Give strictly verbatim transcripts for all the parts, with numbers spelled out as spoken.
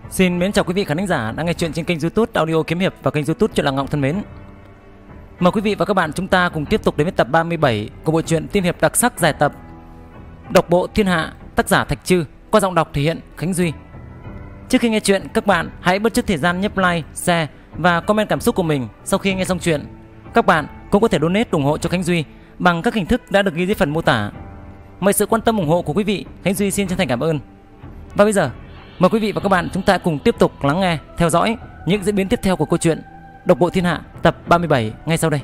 Xin mến chào quý vị khán giả đang nghe chuyện trên kênh YouTube Audio Kiếm Hiệp và kênh YouTube Chuyện Làng Ngọng thân mến. Mời quý vị và các bạn chúng ta cùng tiếp tục đến với tập ba mươi bảy của bộ truyện tiên hiệp đặc sắc dài tập Độc Bộ Thiên Hạ, tác giả Thạch Trư, qua giọng đọc thể hiện Khánh Duy. Trước khi nghe chuyện, các bạn hãy bất chấp thời gian nhấp like, share và comment cảm xúc của mình sau khi nghe xong chuyện. Các bạn cũng có thể donate ủng hộ cho Khánh Duy bằng các hình thức đã được ghi dưới phần mô tả. Mọi sự quan tâm ủng hộ của quý vị, Khánh Duy xin chân thành cảm ơn. Và bây giờ, mời quý vị và các bạn chúng ta cùng tiếp tục lắng nghe, theo dõi những diễn biến tiếp theo của câu chuyện Độc Bộ Thiên Hạ tập ba mươi bảy ngay sau đây.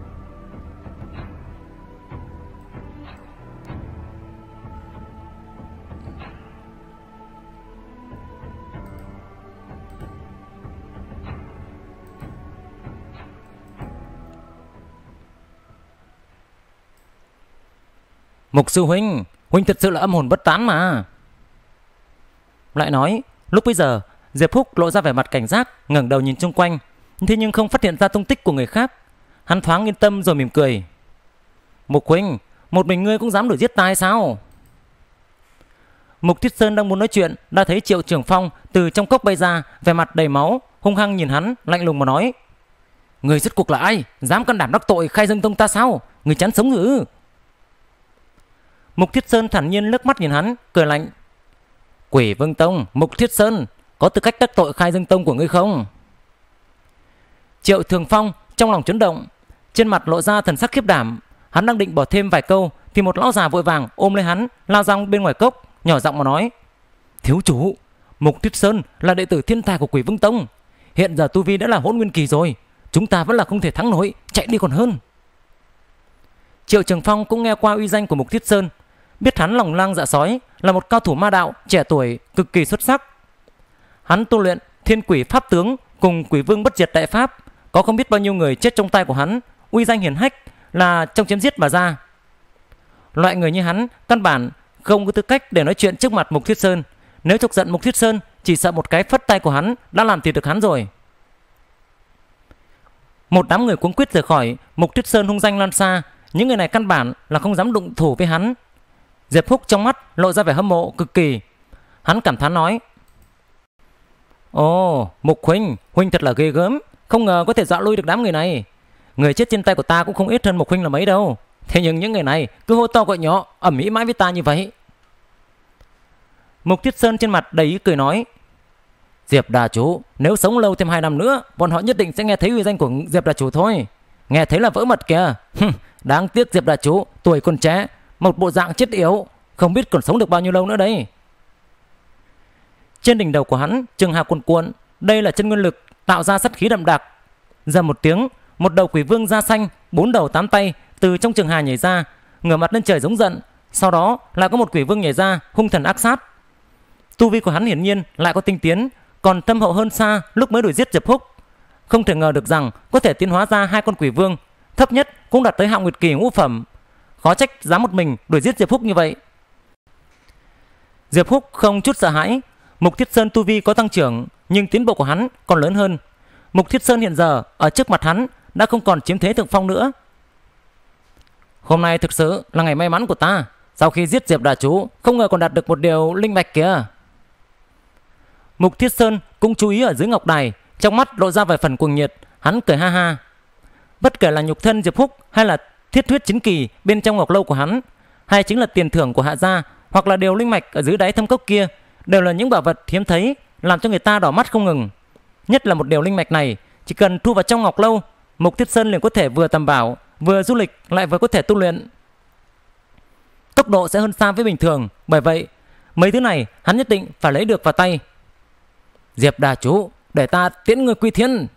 Mục sư huynh, huynh thật sự là âm hồn bất tán mà. Lại nói, lúc bây giờ Diệp Húc lộ ra vẻ mặt cảnh giác, ngẩng đầu nhìn chung quanh, thế nhưng không phát hiện ra tung tích của người khác. Hắn thoáng yên tâm rồi mỉm cười. Mục huynh, một mình ngươi cũng dám đuổi giết ta hay sao? Mục Thiết Sơn đang muốn nói chuyện, đã thấy Triệu Trường Phong từ trong cốc bay ra, vẻ mặt đầy máu, hung hăng nhìn hắn, lạnh lùng mà nói: Người rốt cuộc là ai, dám can đảm đắc tội Khai Dương Tông ta sao? Người chán sống ư? Mục Thiết Sơn thản nhiên liếc mắt nhìn hắn, cười lạnh: Quỷ Vương Tông, Mục Thiết Sơn, có tư cách đắc tội Khai Dương Tông của ngươi không? Triệu Thường Phong trong lòng chấn động, trên mặt lộ ra thần sắc khiếp đảm. Hắn đang định bỏ thêm vài câu thì một lão già vội vàng ôm lấy hắn, lao ra bên ngoài cốc, nhỏ giọng mà nói: Thiếu chủ, Mục Thiết Sơn là đệ tử thiên tài của Quỷ Vương Tông, hiện giờ tu vi đã là hỗn nguyên kỳ rồi, chúng ta vẫn là không thể thắng nổi, chạy đi còn hơn. Triệu Trường Phong cũng nghe qua uy danh của Mục Thiết Sơn, biết hắn lòng lang dạ sói, là một cao thủ ma đạo trẻ tuổi cực kỳ xuất sắc. Hắn tu luyện Thiên Quỷ Pháp tướng cùng Quỷ Vương Bất Diệt Đại Pháp, có không biết bao nhiêu người chết trong tay của hắn, uy danh hiển hách là trong chém giết mà ra. Loại người như hắn căn bản không có tư cách để nói chuyện trước mặt Mục Thiết Sơn. Nếu chọc giận Mục Thiết Sơn, chỉ sợ một cái phất tay của hắn đã làm thịt được hắn rồi. Một đám người cuống quýt rời khỏi, Mục Thiết Sơn hung danh lan xa, những người này căn bản là không dám đụng thủ với hắn. Diệp Húc trong mắt lộ ra vẻ hâm mộ cực kỳ. Hắn cảm thán nói: Ồ, Mục huynh, huynh thật là ghê gớm, không ngờ có thể dọa lui được đám người này. Người chết trên tay của ta cũng không ít hơn Mục huynh là mấy đâu. Thế nhưng những người này cứ hô to gọi nhỏ, ầm ĩ mãi với ta như vậy. Mục Thiết Sơn trên mặt đầy ý cười nói: Diệp Đà chủ, nếu sống lâu thêm hai năm nữa, bọn họ nhất định sẽ nghe thấy uy danh của Diệp Đà chủ thôi. Nghe thấy là vỡ mật kìa. Đáng tiếc Diệp Đà chủ tuổi còn trẻ, một bộ dạng chết yếu, không biết còn sống được bao nhiêu lâu nữa đây. Trên đỉnh đầu của hắn trường hà cuồn cuộn, đây là chân nguyên lực tạo ra sát khí đậm đặc. Giờ một tiếng, một đầu quỷ vương da xanh, bốn đầu tám tay từ trong trường hà nhảy ra, ngửa mặt lên trời giống giận. Sau đó lại có một quỷ vương nhảy ra, hung thần ác sát. Tu vi của hắn hiển nhiên lại có tinh tiến, còn thâm hậu hơn xa lúc mới đuổi giết Diệp Húc. Không thể ngờ được rằng có thể tiến hóa ra hai con quỷ vương, thấp nhất cũng đạt tới hạng nguyệt kỳ ngũ phẩm. Khó trách dám một mình đuổi giết Diệp Húc như vậy. Diệp Húc không chút sợ hãi. Mục Thiết Sơn tu vi có tăng trưởng, nhưng tiến bộ của hắn còn lớn hơn. Mục Thiết Sơn hiện giờ ở trước mặt hắn đã không còn chiếm thế thượng phong nữa. Hôm nay thực sự là ngày may mắn của ta. Sau khi giết Diệp Đà chủ, không ngờ còn đạt được một điều linh bạch kìa. Mục Thiết Sơn cũng chú ý ở dưới ngọc đài, trong mắt lộ ra vài phần cuồng nhiệt. Hắn cười ha ha. Bất kể là nhục thân Diệp Húc hay là thiết huyết chính kỳ bên trong ngọc lâu của hắn, hay chính là tiền thưởng của Hạ gia, hoặc là điều linh mạch ở dưới đáy thâm cốc kia, đều là những bảo vật hiếm thấy, làm cho người ta đỏ mắt không ngừng. Nhất là một điều linh mạch này, chỉ cần thu vào trong ngọc lâu, Mục Thiết Sơn liền có thể vừa tầm bảo, vừa du lịch, lại vừa có thể tu luyện. Tốc độ sẽ hơn xa với bình thường, bởi vậy mấy thứ này hắn nhất định phải lấy được vào tay. Diệp Đà chủ, để ta tiễn người quy thiên.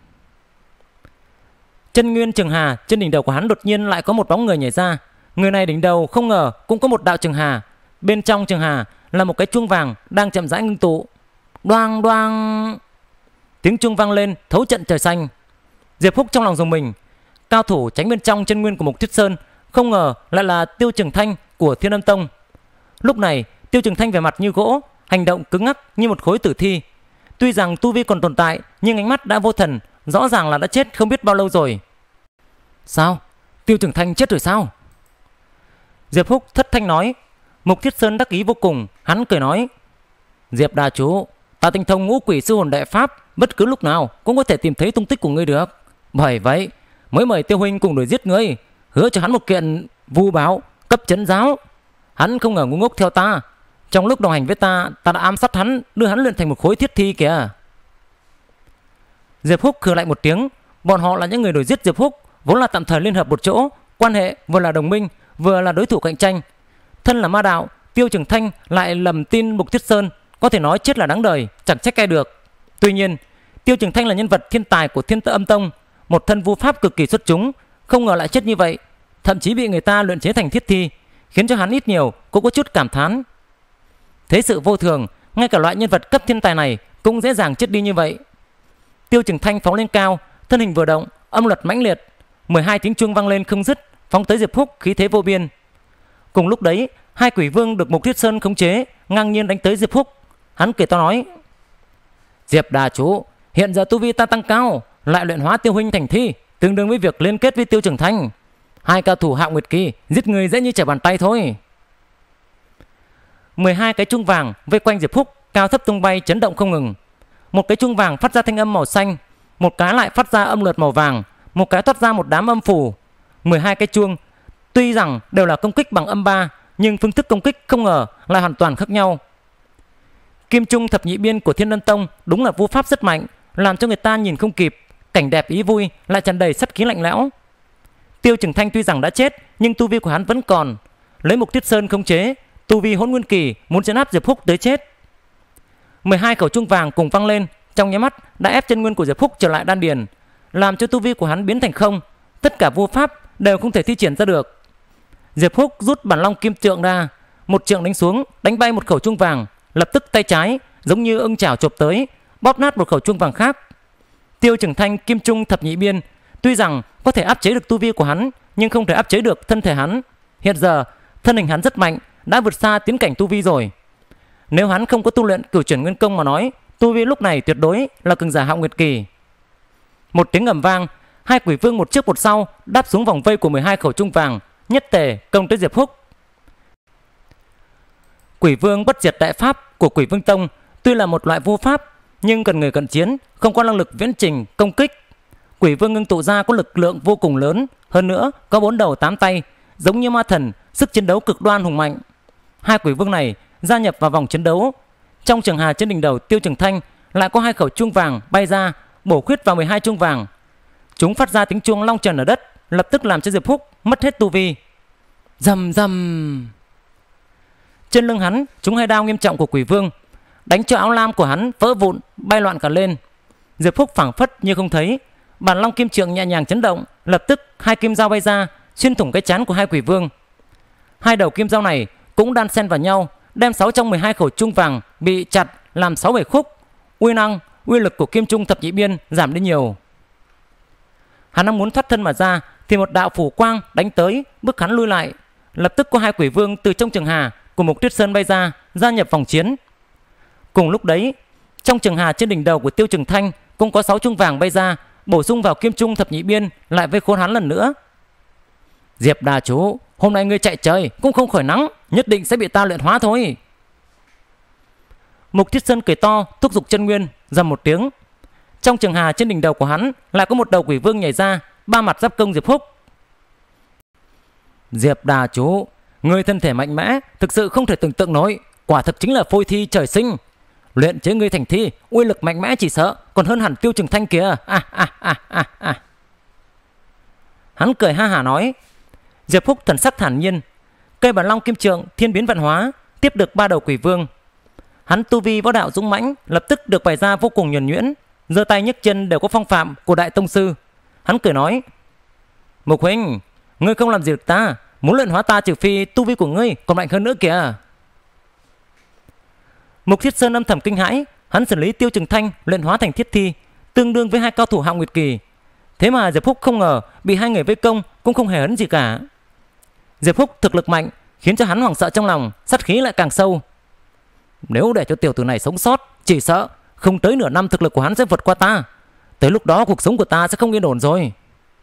Chân nguyên trường hà trên đỉnh đầu của hắn đột nhiên lại có một bóng người nhảy ra. Người này đỉnh đầu không ngờ cũng có một đạo trường hà, bên trong trường hà là một cái chuông vàng đang chậm rãi ngưng tụ. Đoang đoang, tiếng chuông vang lên thấu trận trời xanh. Diệp Húc trong lòng rùng mình. Cao thủ tránh bên trong chân nguyên của Mục Thiết Sơn, không ngờ lại là Tiêu Trường Thanh của Thiên Âm Tông. Lúc này Tiêu Trường Thanh vẻ mặt như gỗ, hành động cứng ngắc như một khối tử thi. Tuy rằng tu vi còn tồn tại, nhưng ánh mắt đã vô thần, rõ ràng là đã chết không biết bao lâu rồi. Sao? Tiêu Trường Thanh chết rồi sao? Diệp Húc thất thanh nói. Mục Thiết Sơn đắc ý vô cùng, hắn cười nói: Diệp Đà chủ, ta tinh thông ngũ quỷ sư hồn đại pháp, bất cứ lúc nào cũng có thể tìm thấy tung tích của ngươi được. Bởi vậy mới mời Tiêu huynh cùng đuổi giết ngươi, hứa cho hắn một kiện vu báo cấp trấn giáo. Hắn không ngờ ngu ngốc theo ta. Trong lúc đồng hành với ta, ta đã ám sát hắn, đưa hắn luyện thành một khối thiết thi kìa. Diệp Húc khừ lạnh một tiếng. Bọn họ là những người đuổi giết Diệp Húc, vốn là tạm thời liên hợp một chỗ, quan hệ vừa là đồng minh, vừa là đối thủ cạnh tranh. Thân là ma đạo, Tiêu Trường Thanh lại lầm tin Mục Thiết Sơn, có thể nói chết là đáng đời, chẳng trách ai được. Tuy nhiên, Tiêu Trường Thanh là nhân vật thiên tài của Thiên Tự Âm Tông, một thân vu pháp cực kỳ xuất chúng, không ngờ lại chết như vậy, thậm chí bị người ta luyện chế thành thiết thi, khiến cho hắn ít nhiều cũng có chút cảm thán. Thế sự vô thường, ngay cả loại nhân vật cấp thiên tài này cũng dễ dàng chết đi như vậy. Tiêu Trường Thanh phóng lên cao, thân hình vừa động, âm luật mãnh liệt, mười hai tiếng chuông vang lên không dứt, phóng tới Diệp Húc khí thế vô biên. Cùng lúc đấy, hai quỷ vương được Mục Thiết Sơn khống chế, ngang nhiên đánh tới Diệp Húc. Hắn cười to nói: Diệp đà chủ, hiện giờ tu vi ta tăng cao, lại luyện hóa Tiêu huynh thành thi, tương đương với việc liên kết với Tiêu Trường Thanh. Hai cao thủ Hạo Nguyệt Kỳ giết người dễ như trở bàn tay thôi. mười hai cái chuông vàng vây quanh Diệp Húc, cao thấp tung bay chấn động không ngừng. Một cái chuông vàng phát ra thanh âm màu xanh, một cái lại phát ra âm luật màu vàng, một cái toát ra một đám âm phủ. mười hai cái chuông tuy rằng đều là công kích bằng âm ba, nhưng phương thức công kích không ngờ lại hoàn toàn khác nhau. Kim Trung thập nhị biên của Thiên Lân Tông đúng là vu pháp rất mạnh, làm cho người ta nhìn không kịp, cảnh đẹp ý vui lại tràn đầy sát khí lạnh lẽo. Tiêu Trường Thanh tuy rằng đã chết, nhưng tu vi của hắn vẫn còn, lấy Mục Thiết Sơn khống chế, tu vi Hỗn Nguyên Kỳ, muốn trấn áp Diệp Húc tới chết. mười hai khẩu chuông vàng cùng vang lên, trong nháy mắt đã ép chân nguyên của Diệp Húc trở lại đan điền, làm cho tu vi của hắn biến thành không, tất cả vu pháp đều không thể thi triển ra được. Diệp Húc rút bản long kim trượng ra, một trượng đánh xuống, đánh bay một khẩu chuông vàng, lập tức tay trái giống như ưng chảo chộp tới, bóp nát một khẩu chuông vàng khác. Tiêu Trường Thanh kim trung thập nhị biên tuy rằng có thể áp chế được tu vi của hắn, nhưng không thể áp chế được thân thể hắn. Hiện giờ thân hình hắn rất mạnh, đã vượt xa tiến cảnh tu vi rồi. Nếu hắn không có tu luyện cửu chuyển nguyên công mà nói, tu vi lúc này tuyệt đối là cường giả Hạo Nguyệt Kỳ. Một tiếng ầm vang, hai quỷ vương một trước một sau đáp xuống vòng vây của mười hai khẩu chuông vàng, nhất tề công tới Diệp Húc. Quỷ vương bất diệt đại pháp của Quỷ Vương Tông tuy là một loại vô pháp, nhưng cần người cận chiến, không có năng lực viễn trình công kích. Quỷ vương ngưng tụ ra có lực lượng vô cùng lớn, hơn nữa có bốn đầu tám tay, giống như ma thần, sức chiến đấu cực đoan hùng mạnh. Hai quỷ vương này gia nhập vào vòng chiến đấu. Trong trường hà trên đỉnh đầu Tiêu Trường Thanh lại có hai khẩu chuông vàng bay ra, bổ khuyết vào mười hai chuông vàng. Chúng phát ra tiếng chuông long trần ở đất, lập tức làm cho Diệp Húc mất hết tu vi. Rầm rầm. Trên lưng hắn chúng hai đao nghiêm trọng của quỷ vương, đánh cho áo lam của hắn vỡ vụn, bay loạn cả lên. Diệp Húc phảng phất như không thấy, bản long kim trượng nhẹ nhàng chấn động, lập tức hai kim dao bay ra, xuyên thủng cái trán của hai quỷ vương. Hai đầu kim dao này cũng đan xen vào nhau, đem sáu trong mười hai khẩu chuông vàng bị chặt làm sáu bảy khúc. Uy năng, uy lực của kim trung thập nhị biên giảm đi nhiều. Hắn đang muốn thoát thân mà ra, thì một đạo phủ quang đánh tới, bức hắn lui lại. Lập tức có hai quỷ vương từ trong trường hà của Mục Tuyết Sơn bay ra, gia nhập vòng chiến. Cùng lúc đấy, trong trường hà trên đỉnh đầu của Tiêu Trường Thanh cũng có sáu chuông vàng bay ra, bổ sung vào kim trung thập nhị biên, lại vây khốn hắn lần nữa. Diệp đà chủ, hôm nay ngươi chạy trời cũng không khỏi nắng, nhất định sẽ bị ta luyện hóa thôi. Mục Thiết Sơn cười to, thúc giục chân nguyên, rầm một tiếng. Trong trường hà trên đỉnh đầu của hắn lại có một đầu quỷ vương nhảy ra, ba mặt giáp công Diệp Húc. Diệp đà chủ, ngươi thân thể mạnh mẽ, thực sự không thể tưởng tượng nổi, quả thực chính là phôi thi trời sinh. Luyện chế ngươi thành thi, uy lực mạnh mẽ chỉ sợ còn hơn hẳn Tiêu Trường Thanh kìa. À, à, à, à, à. Hắn cười ha hả nói. Diệp Húc thần sắc thản nhiên, cây bản long kim trượng thiên biến vạn hóa, tiếp được ba đầu quỷ vương. Hắn tu vi võ đạo dũng mãnh, lập tức được bày ra vô cùng nhuần nhuyễn, giơ tay nhấc chân đều có phong phạm của đại tông sư. Hắn cười nói: Mục huynh, ngươi không làm gì được ta, muốn luyện hóa ta trừ phi tu vi của ngươi còn mạnh hơn nữa kìa. Mục Thiết Sơn âm thầm kinh hãi, hắn xử lý Tiêu Trường Thanh luyện hóa thành thiết thi, tương đương với hai cao thủ Hạo Nguyệt Kỳ. Thế mà Diệp Húc không ngờ bị hai người vây công cũng không hề hấn gì cả. Diệp Húc thực lực mạnh khiến cho hắn hoảng sợ trong lòng, sát khí lại càng sâu. Nếu để cho tiểu tử này sống sót, chỉ sợ không tới nửa năm thực lực của hắn sẽ vượt qua ta. Tới lúc đó cuộc sống của ta sẽ không yên ổn rồi.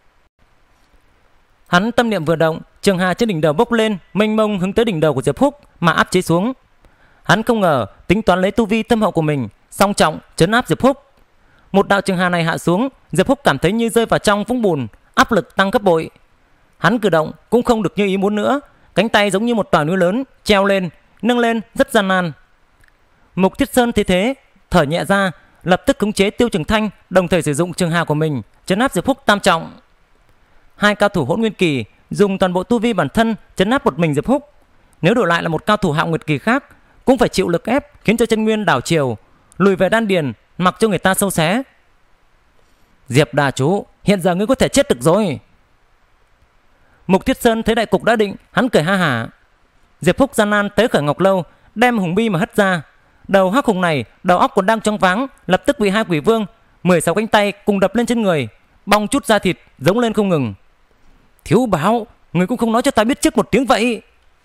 Hắn tâm niệm vừa động, trường hà trên đỉnh đầu bốc lên, mênh mông hướng tới đỉnh đầu của Diệp Húc mà áp chế xuống. Hắn không ngờ tính toán lấy tu vi tâm hậu của mình song trọng trấn áp Diệp Húc. Một đạo trường hà này hạ xuống, Diệp Húc cảm thấy như rơi vào trong vũng bùn, áp lực tăng gấp bội. Hắn cử động cũng không được như ý muốn nữa, cánh tay giống như một tòa núi lớn treo lên, nâng lên rất gian nan. Mục Thiết Sơn thấy thế, thở nhẹ ra, lập tức khống chế Tiêu Trường Thanh, đồng thời sử dụng trường hà của mình trấn áp Diệp Húc tam trọng. Hai cao thủ Hỗn Nguyên Kỳ dùng toàn bộ tu vi bản thân trấn áp một mình Diệp Húc. Nếu đổi lại là một cao thủ Hạo Nguyệt Kỳ khác, cũng phải chịu lực ép khiến cho chân nguyên đảo chiều, lùi về đan điền, mặc cho người ta sâu xé. Diệp đà chủ, hiện giờ ngươi có thể chết được rồi. Mục Thiết Sơn thấy đại cục đã định, hắn cười ha hả. Diệp Húc gian nan tới khỏi ngọc lâu, đem hùng bi mà hất ra. Đầu hắc hùng này đầu óc còn đang choáng váng, lập tức bị hai quỷ vương mười sáu cánh tay cùng đập lên trên người, bong chút da thịt giống lên không ngừng. Thiếu báo, người cũng không nói cho ta biết trước một tiếng vậy.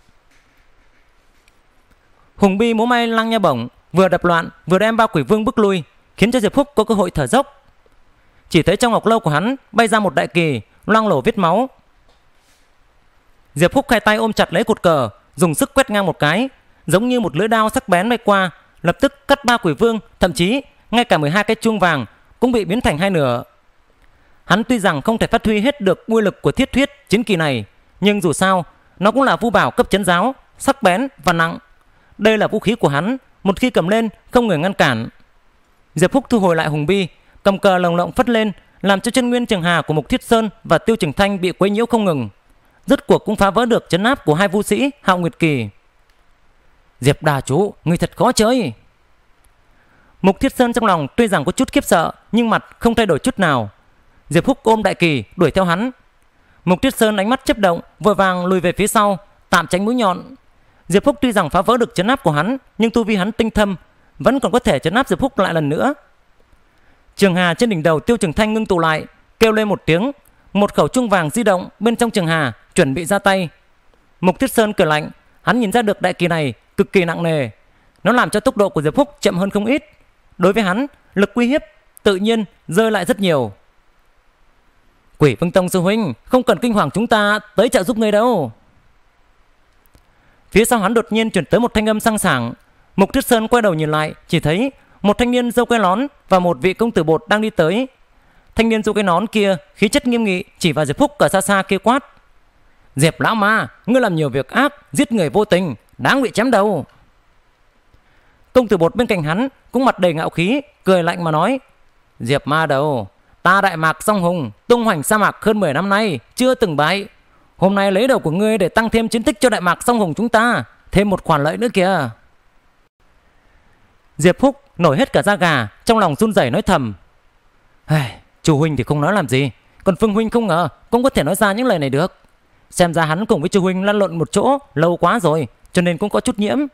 Hùng bi múa may lăng nha bổng, vừa đập loạn vừa đem ba quỷ vương bức lui, khiến cho Diệp Húc có cơ hội thở dốc. Chỉ thấy trong ngọc lâu của hắn bay ra một đại kỳ, loang lổ vết máu. Diệp Húc hai tay ôm chặt lấy cột cờ, dùng sức quét ngang một cái, giống như một lưỡi đao sắc bén bay qua, lập tức cắt ba quỷ vương, thậm chí ngay cả mười hai cái chuông vàng cũng bị biến thành hai nửa. Hắn tuy rằng không thể phát huy hết được uy lực của thiết thuyết chiến kỳ này, nhưng dù sao nó cũng là vũ bảo cấp chấn giáo, sắc bén và nặng. Đây là vũ khí của hắn, một khi cầm lên không người ngăn cản. Diệp Húc thu hồi lại hùng bi, cầm cờ lồng lộng phất lên, làm cho chân nguyên trường hà của Mục Thiết Sơn và Tiêu Trường Thanh bị quấy nhiễu không ngừng. Rốt cuộc cũng phá vỡ được trấn áp của hai vũ sĩ Hạo Nguyệt Kỳ. Diệp đà chủ, người thật khó chơi. Mục Thiết Sơn trong lòng tuy rằng có chút khiếp sợ, nhưng mặt không thay đổi chút nào. Diệp Húc ôm đại kỳ đuổi theo hắn. Mục Thiết Sơn ánh mắt chớp động, vội vàng lùi về phía sau, tạm tránh mũi nhọn. Diệp Húc tuy rằng phá vỡ được trấn áp của hắn, nhưng tu vi hắn tinh thâm, vẫn còn có thể trấn áp Diệp Húc lại lần nữa. Trường hà trên đỉnh đầu Tiêu Trường Thanh ngưng tụ lại, kêu lên một tiếng, một khẩu trung vàng di động bên trong trường hà, chuẩn bị ra tay. Mục Thiết Sơn cười lạnh, hắn nhìn ra được đại kỳ này cực kỳ nặng nề, nó làm cho tốc độ của Diệp Húc chậm hơn không ít. Đối với hắn, lực uy hiếp tự nhiên rơi lại rất nhiều. Quỷ Vương Tông sư huynh, không cần kinh hoàng, chúng ta tới trợ giúp ngươi đâu. Phía sau hắn đột nhiên truyền tới một thanh âm sang sảng. Mục Thiết Sơn quay đầu nhìn lại, chỉ thấy một thanh niên râu quai nón và một vị công tử bột đang đi tới. Thanh niên râu quai nón kia khí chất nghiêm nghị, chỉ vào Diệp Húc ở xa xa kia quát: Diệp lão ma, ngươi làm nhiều việc ác, giết người vô tình, đáng bị chém đầu. Công tử bột bên cạnh hắn cũng mặt đầy ngạo khí, cười lạnh mà nói: Diệp ma đầu, ta Đại Mạc Song Hùng tung hoành sa mạc hơn mười năm nay chưa từng bại. Hôm nay lấy đầu của ngươi để tăng thêm chiến tích cho Đại Mạc Song Hùng chúng ta, thêm một khoản lợi nữa kìa. Diệp Húc nổi hết cả da gà, trong lòng run rẩy nói thầm: Chủ huynh thì không nói làm gì, còn Phương huynh không ngờ cũng có thể nói ra những lời này được. Xem ra hắn cùng với Chu huynh lăn lộn một chỗ lâu quá rồi, cho nên cũng có chút nhiễm.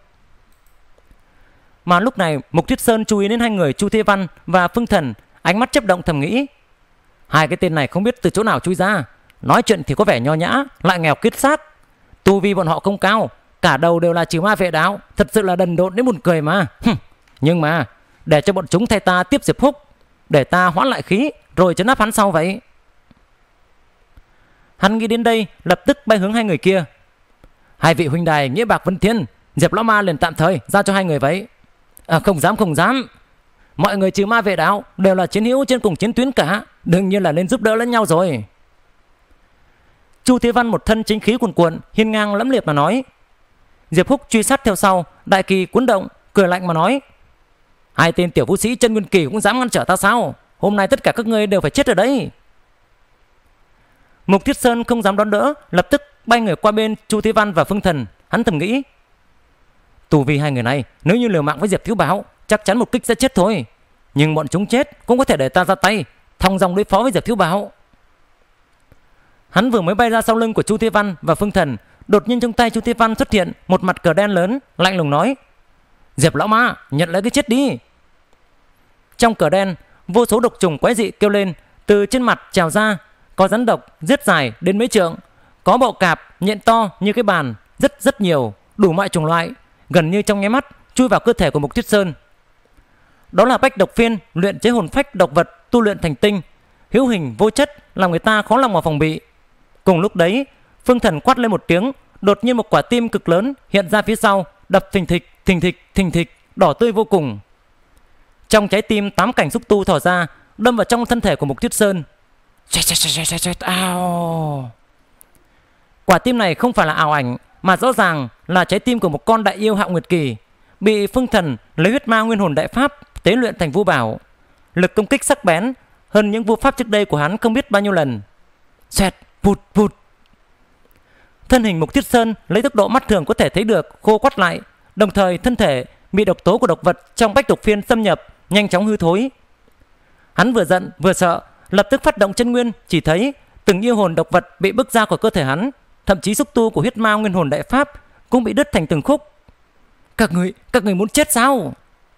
Mà lúc này Mục Thiết Sơn chú ý đến hai người Chu Thế Văn và Phương Thần, ánh mắt chớp động thầm nghĩ: hai cái tên này không biết từ chỗ nào chui ra, nói chuyện thì có vẻ nho nhã, lại nghèo kiết xác. Tu vi bọn họ không cao, cả đầu đều là trừ ma vệ đạo, thật sự là đần độn đến buồn cười mà. Nhưng mà để cho bọn chúng thay ta tiếp Diệp Húc, để ta hoãn lại khí rồi trấn áp hắn sau vậy. Hắn nghĩ đến đây, lập tức bay hướng hai người kia: hai vị huynh đài nghĩa bạc vân thiên, Diệp lão ma liền tạm thời giao cho hai người vậy. À, không dám không dám, mọi người trừ ma vệ đạo đều là chiến hữu trên cùng chiến tuyến cả, đương nhiên là nên giúp đỡ lẫn nhau rồi. Chu Thế Văn một thân chính khí cuồn cuộn, hiên ngang lẫm liệt mà nói. Diệp Húc truy sát theo sau, đại kỳ cuốn động, cười lạnh mà nói: hai tên tiểu vũ sĩ chân nguyên kỳ cũng dám ngăn trở ta sao? Hôm nay tất cả các ngươi đều phải chết ở đây. Mục Thiết Sơn không dám đón đỡ, lập tức bay người qua bên Chu Thế Văn và Phương Thần. Hắn thầm nghĩ: tù vì hai người này nếu như liều mạng với Diệp thiếu bảo, chắc chắn một kích sẽ chết thôi. Nhưng bọn chúng chết cũng có thể để ta ra tay, thong dong đối phó với Diệp thiếu bảo. Hắn vừa mới bay ra sau lưng của Chu Thế Văn và Phương Thần, đột nhiên trong tay Chu Thế Văn xuất hiện một mặt cờ đen lớn, lạnh lùng nói: Diệp lão ma, nhận lấy cái chết đi. Trong cờ đen, vô số độc trùng quái dị kêu lên, từ trên mặt trào ra, có rắn độc giết dài đến mấy trượng, có bọ cạp nhện to như cái bàn, rất rất nhiều, đủ mọi chủng loại, gần như trong nháy mắt chui vào cơ thể của Mục Thiết Sơn. Đó là bách độc phiên, luyện chế hồn phách độc vật tu luyện thành tinh, hữu hình vô chất, làm người ta khó lòng mà phòng bị. Cùng lúc đấy, Phương Thần quát lên một tiếng, đột nhiên một quả tim cực lớn hiện ra phía sau, đập thình thịch, thình thịch, thình thịch, đỏ tươi vô cùng. Trong trái tim tám cành xúc tu thò ra, đâm vào trong thân thể của Mục Thiết Sơn. Chết chết chết chết chết, ao. Quả tim này không phải là ảo ảnh, mà rõ ràng là trái tim của một con đại yêu Hạo Nguyệt Kỳ, bị Phương Thần lấy huyết ma nguyên hồn đại pháp tế luyện thành vũ bảo. Lực công kích sắc bén hơn những vũ pháp trước đây của hắn không biết bao nhiêu lần. Xoẹt, vụt vụt. Thân hình Mục Thiết Sơn lấy tốc độ mắt thường có thể thấy được khô quắt lại, đồng thời thân thể bị độc tố của độc vật trong bách độc phiên xâm nhập, nhanh chóng hư thối. Hắn vừa giận vừa sợ, lập tức phát động chân nguyên, chỉ thấy từng yêu hồn độc vật bị bức ra khỏi cơ thể hắn, thậm chí xúc tu của huyết ma nguyên hồn đại pháp cũng bị đứt thành từng khúc. Các người, các người muốn chết sao?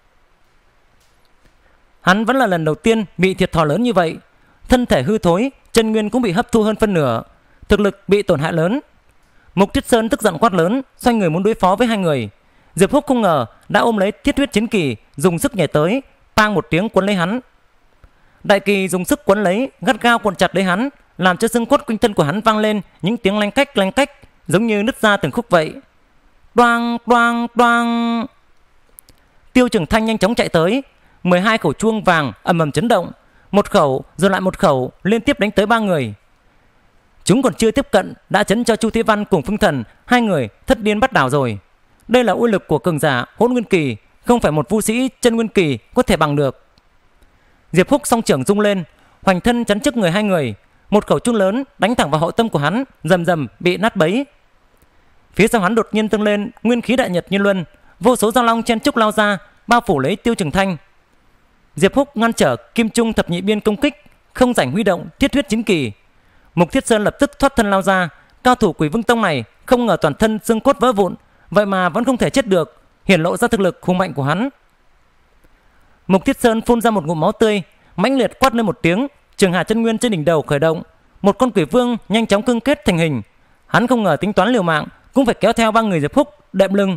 Hắn vẫn là lần đầu tiên bị thiệt thòi lớn như vậy, thân thể hư thối, chân nguyên cũng bị hấp thu hơn phân nửa, thực lực bị tổn hại lớn. Mục Thiết Sơn tức giận quát lớn, xoay người muốn đối phó với hai người. Diệp Húc không ngờ đã ôm lấy thiết huyết chiến kỳ, dùng sức nhảy tới, pang một tiếng cuốn lấy hắn. Đại kỳ dùng sức cuốn lấy, gắt gao cuộn chặt lấy hắn, làm cho xương cốt quanh thân của hắn vang lên những tiếng lanh cách lanh cách, giống như nứt ra từng khúc vậy. Đoang đoang đoang. Tiêu Trường Thanh nhanh chóng chạy tới, mười hai khẩu chuông vàng ầm ầm chấn động, một khẩu rồi lại một khẩu liên tiếp đánh tới ba người. Chúng còn chưa tiếp cận đã chấn cho Chu Thế Văn cùng Phương Thần hai người thất điên bắt đảo rồi. Đây là uy lực của cường giả Hỗn Nguyên Kỳ, không phải một vũ sĩ chân Nguyên Kỳ có thể bằng được. Diệp Húc song trưởng rung lên, hoành thân chắn trước người hai người, một khẩu chuông lớn đánh thẳng vào hậu tâm của hắn, rầm rầm bị nát bấy. Phía sau hắn đột nhiên dâng lên nguyên khí đại nhật như luân, vô số dao long chen trúc lao ra, bao phủ lấy Tiêu Trường Thanh. Diệp Húc ngăn trở Kim Trung thập nhị biên công kích, không rảnh huy động thiết huyết chính kỳ. Mục Thiết Sơn lập tức thoát thân lao ra. Cao thủ Quỷ Vương Tông này không ngờ toàn thân xương cốt vỡ vụn, vậy mà vẫn không thể chết được, hiển lộ ra thực lực hùng mạnh của hắn. Mục Thiết Sơn phun ra một ngụm máu tươi, mãnh liệt quát lên một tiếng, Trường Hà chân nguyên trên đỉnh đầu khởi động, một con quỷ vương nhanh chóng cương kết thành hình. Hắn không ngờ tính toán liều mạng cũng phải kéo theo ba người Diệp Húc đệm lưng.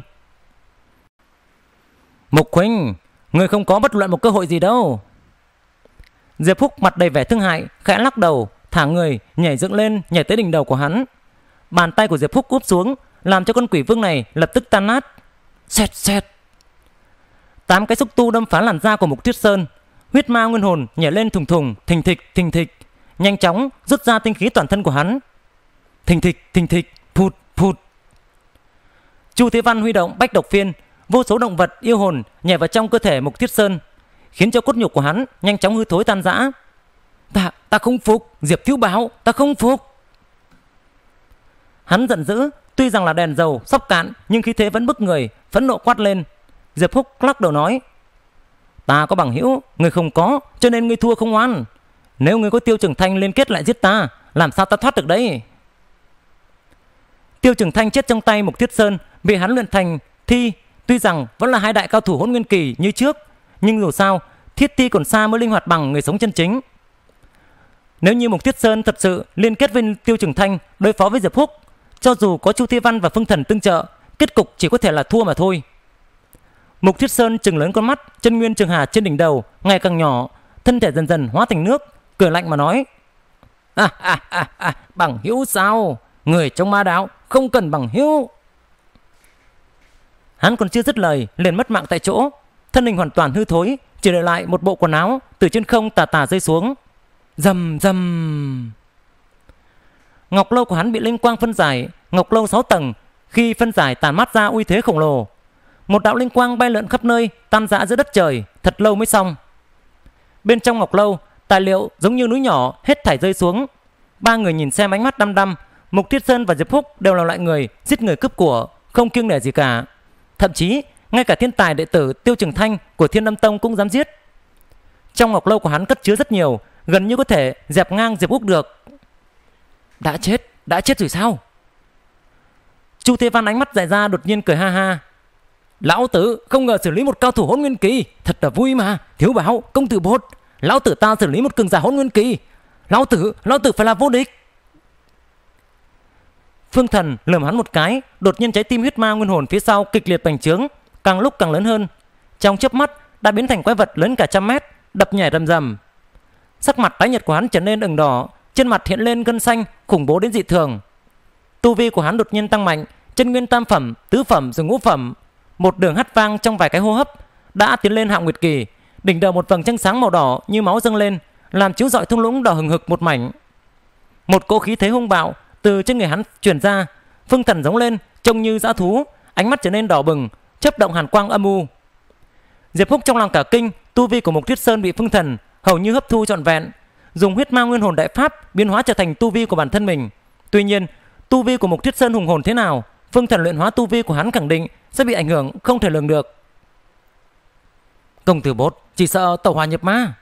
Mục huynh, người không có bất luận một cơ hội gì đâu. Diệp Húc mặt đầy vẻ thương hại, khẽ lắc đầu, thả người nhảy dựng lên, nhảy tới đỉnh đầu của hắn. Bàn tay của Diệp Húc úp xuống, làm cho con quỷ vương này lập tức tan nát. Xẹt xẹt. Tám cái xúc tu đâm phá làn da của Mục Thiết Sơn. Huyết ma nguyên hồn nhảy lên thùng thùng, thình thịch thình thịch, nhanh chóng rút ra tinh khí toàn thân của hắn. Thình thịch thình thịch, phụt phụt. Chu Thế Văn huy động bách độc phiên, vô số động vật yêu hồn nhảy vào trong cơ thể Mục Thiết Sơn, khiến cho cốt nhục của hắn nhanh chóng hư thối tan rã. Ta, ta không phục, Diệp thiếu bảo, ta không phục. Hắn giận dữ, tuy rằng là đèn dầu sắp cạn nhưng khí thế vẫn bức người, phẫn nộ quát lên. Diệp Húc lắc đầu nói: Ta có bằng hữu, người không có, cho nên ngươi thua không oan. Nếu ngươi có Tiêu Trường Thanh liên kết lại giết ta, làm sao ta thoát được đấy? Tiêu Trường Thanh chết trong tay Mục Thiết Sơn, bị hắn luyện thành thi. Tuy rằng vẫn là hai đại cao thủ Hỗn Nguyên Kỳ như trước, nhưng dù sao thiết thi còn xa mới linh hoạt bằng người sống chân chính. Nếu như Mục Thiết Sơn thật sự liên kết với Tiêu Trường Thanh đối phó với Diệp Húc, cho dù có Chu Thế Văn và Phương Thần tương trợ, kết cục chỉ có thể là thua mà thôi. Mục Thiết Sơn trừng lớn con mắt, chân nguyên Trường Hà trên đỉnh đầu ngày càng nhỏ, thân thể dần dần hóa thành nước, cười lạnh mà nói: à, à, à, à, bằng hữu sao? Người trong ma đạo không cần bằng hữu. Hắn còn chưa dứt lời liền mất mạng tại chỗ, thân hình hoàn toàn hư thối, chỉ để lại một bộ quần áo từ trên không tà tà rơi xuống. Rầm rầm. Ngọc lâu của hắn bị linh quang phân giải, ngọc lâu sáu tầng, khi phân giải tàn mát ra uy thế khổng lồ. Một đạo linh quang bay lượn khắp nơi, tan rã giữa đất trời, thật lâu mới xong. Bên trong ngọc lâu, tài liệu giống như núi nhỏ hết thảy rơi xuống. Ba người nhìn xem ánh mắt đăm đăm. Mục Thiết Sơn và Diệp Húc đều là loại người giết người cướp của, không kiêng nể gì cả. Thậm chí ngay cả thiên tài đệ tử Tiêu Trường Thanh của Thiên Âm Tông cũng dám giết. Trong ngọc lâu của hắn cất chứa rất nhiều, gần như có thể dẹp ngang Diệp Húc được. Đã chết, đã chết rồi sao? Chu Thế Văn ánh mắt dại ra, đột nhiên cười ha ha. Lão tử không ngờ xử lý một cao thủ Hỗn Nguyên Kỳ, thật là vui mà. Thiếu bảo, công tử bột, lão tử ta xử lý một cường giả Hỗn Nguyên Kỳ, lão tử, lão tử phải là vô địch. Phương Thần lườm hắn một cái, đột nhiên trái tim huyết ma nguyên hồn phía sau kịch liệt bành trướng, càng lúc càng lớn hơn. Trong chớp mắt đã biến thành quái vật lớn cả trăm mét, đập nhảy rầm rầm. Sắc mặt tái nhợt của hắn trở nên ửng đỏ, trên mặt hiện lên gân xanh khủng bố đến dị thường. Tu vi của hắn đột nhiên tăng mạnh, chân nguyên tam phẩm, tứ phẩm rồi ngũ phẩm, một đường hắt vang trong vài cái hô hấp đã tiến lên Hạo Nguyệt Kỳ, đỉnh đầu một vầng trăng sáng màu đỏ như máu dâng lên, làm chiếu rọi thung lũng đỏ hừng hực một mảnh. Một cỗ khí thế hung bạo từ trên người hắn truyền ra, Phương Thần giống lên trông như dã thú, ánh mắt trở nên đỏ bừng, chớp động hàn quang âm u. Diệp Húc trong lòng cả kinh, tu vi của Mục Thiết Sơn bị Phương Thần hầu như hấp thu trọn vẹn, dùng huyết ma nguyên hồn đại pháp biến hóa trở thành tu vi của bản thân mình. Tuy nhiên, tu vi của Mục Thiết Sơn hùng hồn thế nào, Phương Thần luyện hóa tu vi của hắn khẳng định sẽ bị ảnh hưởng không thể lường được. Công tử Bột chỉ sợ tẩu hỏa nhập ma.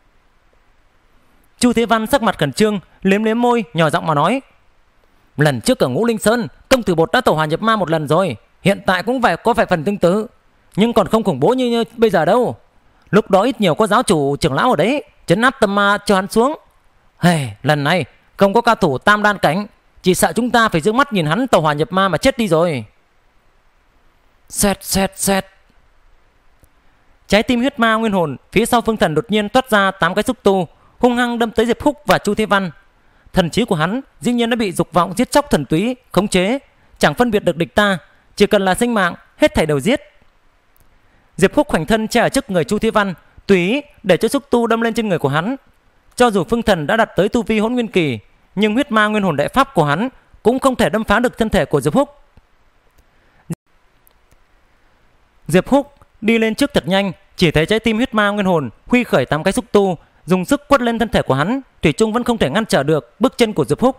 Chu Thế Văn sắc mặt khẩn trương, liếm liếm môi, nhỏ giọng mà nói: lần trước ở Ngũ Linh Sơn, công tử Bột đã tẩu hỏa nhập ma một lần rồi, hiện tại cũng phải có vài phần tương tự, nhưng còn không khủng bố như, như bây giờ đâu. Lúc đó ít nhiều có giáo chủ trưởng lão ở đấy trấn áp tâm ma cho hắn xuống. Hey, lần này không có cao thủ tam đan cảnh, chỉ sợ chúng ta phải giữ mắt nhìn hắn tẩu hỏa nhập ma mà chết đi rồi. Xẹt xẹt xẹt. Trái tim huyết ma nguyên hồn phía sau Phương Thần đột nhiên toát ra tám cái xúc tu, hung hăng đâm tới Diệp Húc và Chu Thế Văn. Thần trí của hắn dĩ nhiên đã bị dục vọng giết chóc thần túy khống chế, chẳng phân biệt được địch ta, chỉ cần là sinh mạng hết thảy đều giết. Diệp Húc khoảnh thân che ở trước người Chu Thế Văn, tùy ý để cho xúc tu đâm lên trên người của hắn. Cho dù Phương Thần đã đạt tới tu vi Hỗn Nguyên kỳ, nhưng huyết ma nguyên hồn đại pháp của hắn cũng không thể đâm phá được thân thể của Diệp Húc. Diệp Húc đi lên trước thật nhanh, chỉ thấy trái tim huyết ma nguyên hồn huy khởi tám cái xúc tu, dùng sức quất lên thân thể của hắn, thủy chung vẫn không thể ngăn trở được bước chân của Diệp Húc.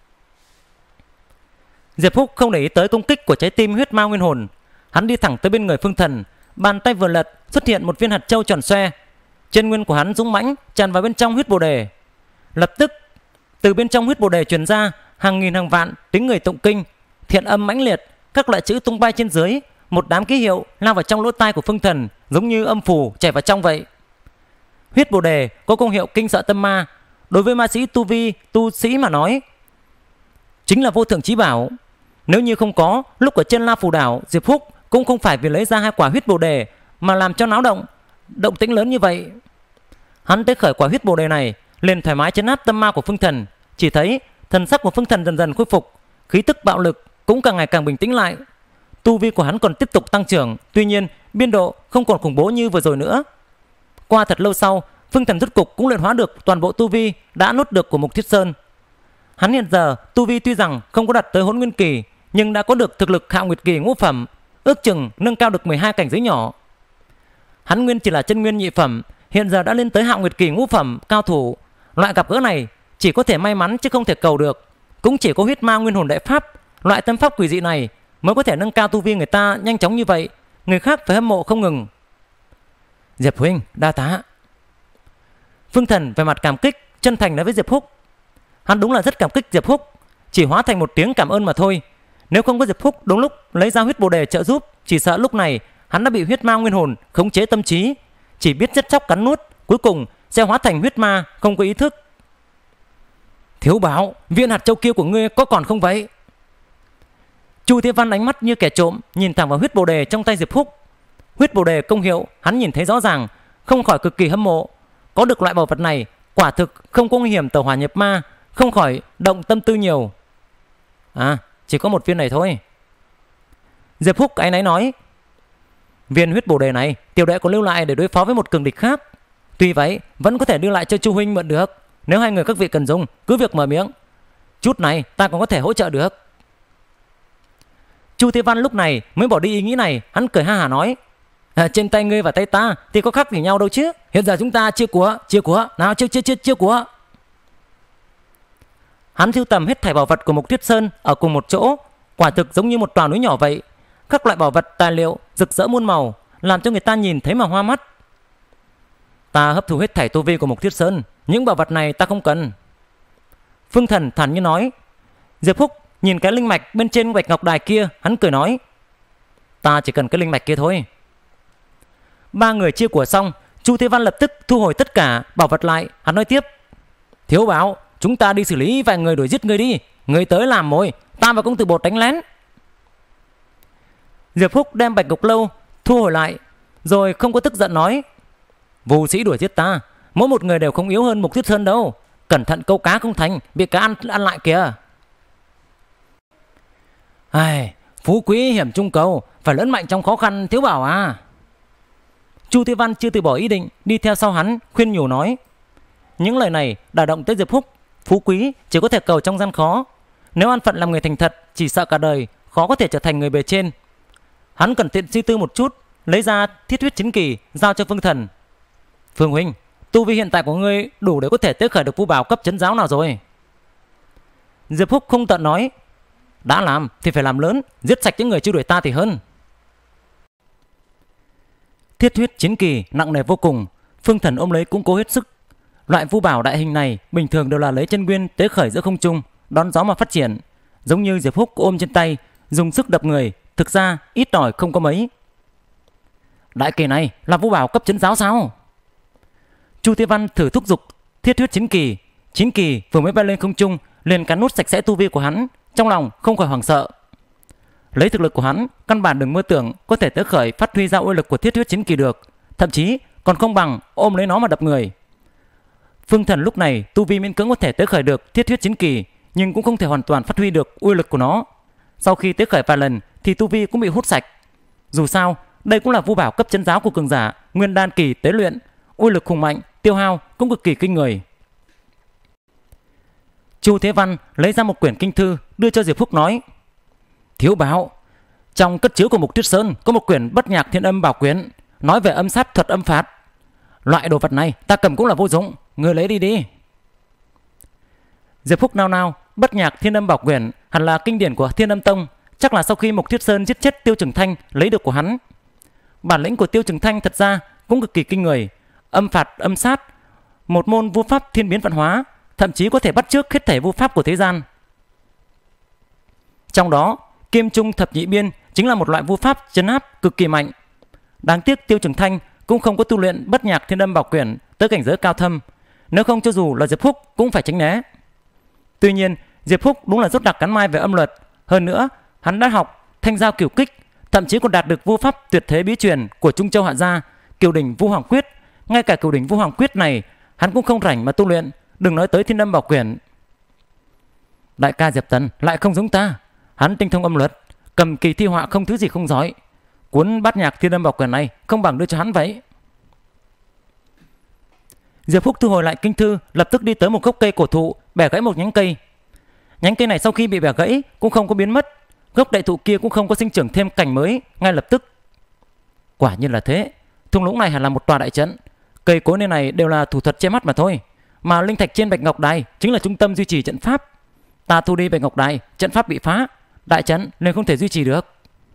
Diệp Húc không để ý tới công kích của trái tim huyết ma nguyên hồn, hắn đi thẳng tới bên người Phương Thần, bàn tay vừa lật xuất hiện một viên hạt châu tròn xoe, chân nguyên của hắn dũng mãnh tràn vào bên trong huyết bồ đề. Lập tức từ bên trong huyết bồ đề truyền ra hàng nghìn hàng vạn tiếng người tụng kinh, thiện âm mãnh liệt, các loại chữ tung bay trên dưới, một đám ký hiệu lao vào trong lỗ tai của Phương Thần, giống như âm phù chảy vào trong vậy. Huyết bồ đề có công hiệu kinh sợ tâm ma, đối với ma sĩ tu vi tu sĩ mà nói chính là vô thượng chí bảo. Nếu như không có lúc ở trên La Phù Đảo, Diệp Húc cũng không phải vì lấy ra hai quả huyết bồ đề mà làm cho náo động động tĩnh lớn như vậy. Hắn tới khởi quả huyết bồ đề này liền thoải mái trấn áp tâm ma của Phương Thần, chỉ thấy thần sắc của Phương Thần dần dần khôi phục, khí tức bạo lực cũng càng ngày càng bình tĩnh lại. Tu vi của hắn còn tiếp tục tăng trưởng, tuy nhiên biên độ không còn khủng bố như vừa rồi nữa. Qua thật lâu sau, Phương Thần rốt cục cũng luyện hóa được toàn bộ tu vi đã nốt được của Mục Thiết Sơn. Hắn hiện giờ tu vi tuy rằng không có đạt tới Hỗn Nguyên kỳ, nhưng đã có được thực lực Hạo Nguyệt kỳ ngũ phẩm, ước chừng nâng cao được mười hai cảnh giới nhỏ. Hắn nguyên chỉ là chân nguyên nhị phẩm, hiện giờ đã lên tới Hạo Nguyệt kỳ ngũ phẩm cao thủ. Loại gặp gỡ này chỉ có thể may mắn chứ không thể cầu được, cũng chỉ có huyết ma nguyên hồn đại pháp, loại tâm pháp quỷ dị này mới có thể nâng cao tu vi người ta nhanh chóng như vậy, người khác phải hâm mộ không ngừng. Diệp huynh, đa tá. Phương Thần về mặt cảm kích chân thành nói với Diệp Húc. Hắn đúng là rất cảm kích Diệp Húc, chỉ hóa thành một tiếng cảm ơn mà thôi. Nếu không có Diệp Húc đúng lúc lấy ra huyết bồ đề trợ giúp, chỉ sợ lúc này hắn đã bị huyết ma nguyên hồn khống chế tâm trí, chỉ biết giết chóc cắn nuốt, cuối cùng sẽ hóa thành huyết ma không có ý thức. Thiếu bảo, viên hạt châu kia của ngươi có còn không vậy? Chu Thế Văn ánh mắt như kẻ trộm nhìn thẳng vào huyết bồ đề trong tay Diệp Húc. Huyết bồ đề công hiệu hắn nhìn thấy rõ ràng, không khỏi cực kỳ hâm mộ. Có được loại bảo vật này quả thực không có nguy hiểm tẩu hỏa nhập ma, không khỏi động tâm tư nhiều. À, chỉ có một viên này thôi. Diệp Húc áy náy nói. Viên huyết bồ đề này tiểu đệ có lưu lại để đối phó với một cường địch khác, tuy vậy vẫn có thể đưa lại cho Chu huynh mượn được. Nếu hai người các vị cần dùng, cứ việc mở miệng, chút này ta còn có thể hỗ trợ được. Chu Thế Văn lúc này mới bỏ đi ý nghĩ này, hắn cười ha hả nói. À, trên tay ngươi và tay ta thì có khác gì nhau đâu chứ. Hiện giờ chúng ta chia của, chia của, nào chia chia chia chia của. Hắn sưu tầm hết thảy bảo vật của Mục Thiết Sơn ở cùng một chỗ, quả thực giống như một tòa núi nhỏ vậy. Các loại bảo vật tài liệu rực rỡ muôn màu, làm cho người ta nhìn thấy mà hoa mắt. Ta hấp thu hết thảy tu vi của Mục Thiết Sơn, những bảo vật này ta không cần. Phương Thần thản nhiên nói. Diệp Húc nhìn cái linh mạch bên trên bạch ngọc đài kia, hắn cười nói. Ta chỉ cần cái linh mạch kia thôi. Ba người chia của xong, Chu Thế Văn lập tức thu hồi tất cả bảo vật lại. Hắn nói tiếp. Thiếu bảo, chúng ta đi xử lý vài người đuổi giết người đi. Người tới làm mồi, ta và công tử Bột đánh lén. Diệp Húc đem bạch ngọc lâu thu hồi lại, rồi không có tức giận nói. Vô sĩ đuổi giết ta, mỗi một người đều không yếu hơn Mục Thiết Sơn đâu. Cẩn thận câu cá không thành, bị cá ăn, ăn lại kìa. Ai, phú quý hiểm trung cầu, phải lớn mạnh trong khó khăn, thiếu bảo à. Chu Thế Văn chưa từ bỏ ý định đi theo sau hắn, khuyên nhủ nói. Những lời này đả động tới Diệp Húc. Phú quý chỉ có thể cầu trong gian khó. Nếu an phận làm người thành thật, chỉ sợ cả đời khó có thể trở thành người bề trên. Hắn cẩn thận suy tư một chút, lấy ra thiết huyết chiến kỳ giao cho Phương Thần. Phương huynh, tu vi hiện tại của ngươi đủ để có thể tế khởi được vũ bảo cấp trấn giáo nào rồi? Diệp Húc không tận nói. Đã làm thì phải làm lớn, giết sạch những người chưa đuổi ta thì hơn. Thiết huyết chiến kỳ nặng nề vô cùng, Phương Thần ôm lấy cũng cố hết sức. Loại vũ bảo đại hình này bình thường đều là lấy chân nguyên tế khởi giữa không trung, đón gió mà phát triển. Giống như Diệp Húc ôm trên tay, dùng sức đập người, thực ra ít ỏi không có mấy. Đại kỳ này là vũ bảo cấp trấn giáo sao? Chu Thế Văn thử thúc giục thiết huyết chiến kỳ. Chiến kỳ vừa mới bay lên không trung liền cắn nút sạch sẽ tu vi của hắn, trong lòng không khỏi hoảng sợ. Lấy thực lực của hắn, căn bản đừng mơ tưởng có thể tế khởi phát huy ra uy lực của thiết huyết chiến kỳ được, thậm chí còn không bằng ôm lấy nó mà đập người. Phương Thần lúc này tu vi miễn cưỡng có thể tế khởi được thiết huyết chiến kỳ, nhưng cũng không thể hoàn toàn phát huy được uy lực của nó. Sau khi tế khởi vài lần thì tu vi cũng bị hút sạch. Dù sao, đây cũng là vũ bảo cấp trấn giáo của cường giả nguyên đan kỳ tế luyện, uy lực hùng mạnh, tiêu hao cũng cực kỳ kinh người. Chu Thế Văn lấy ra một quyển kinh thư đưa cho Diệp Húc nói. Thiếu bảo, trong cất chứa của Mục Tuyết Sơn có một quyển Bất Nhạc Thiên Âm Bảo Quyển, nói về âm sát thuật âm phạt. Loại đồ vật này ta cầm cũng là vô dụng, ngươi lấy đi đi. Diệp Húc nao nao, Bất Nhạc Thiên Âm Bảo Quyển hẳn là kinh điển của Thiên Âm Tông, chắc là sau khi Mục Tuyết Sơn giết chết Tiêu Trừng Thanh lấy được của hắn. Bản lĩnh của Tiêu Trừng Thanh thật ra cũng cực kỳ kinh người, âm phạt âm sát, một môn vũ pháp thiên biến vạn hóa, thậm chí có thể bắt chước hết thảy vũ pháp của thế gian. Trong đó, Kim Trung Thập Nhị Biên chính là một loại vũ pháp trấn áp cực kỳ mạnh. Đáng tiếc Tiêu Trừng Thanh cũng không có tu luyện Bất Nhạc Thiên Âm Bảo Quyển tới cảnh giới cao thâm, nếu không cho dù là Diệp Húc cũng phải tránh né. Tuy nhiên, Diệp Húc đúng là rốt đặc cắn mai về âm luật, hơn nữa, hắn đã học Thanh Giao Cửu Kích, thậm chí còn đạt được vũ pháp tuyệt thế bí truyền của Trung Châu Hạ Gia, Kiều Đỉnh Vũ Hoàng Quyết. Ngay cả Kiều Đỉnh Vũ Hoàng Quyết này, hắn cũng không rảnh mà tu luyện, đừng nói tới Thiên Âm Bảo Quyển. Đại ca Diệp Tần lại không giống ta, hắn tinh thông âm luật, cầm kỳ thi họa không thứ gì không giỏi. Cuốn Bát Nhạc Thiên Âm Bảo Quyển này không bằng đưa cho hắn vậy. Diệp Húc thu hồi lại kinh thư, lập tức đi tới một gốc cây cổ thụ, bẻ gãy một nhánh cây. Nhánh cây này sau khi bị bẻ gãy cũng không có biến mất, gốc đại thụ kia cũng không có sinh trưởng thêm cành mới ngay lập tức. Quả nhiên là thế, thung lũng này hẳn là một tòa đại trận. Cây cối nơi này đều là thủ thuật che mắt mà thôi, mà linh thạch trên Bạch Ngọc Đài chính là trung tâm duy trì trận pháp. Ta thu đi Bạch Ngọc Đài, trận pháp bị phá, đại trận nên không thể duy trì được.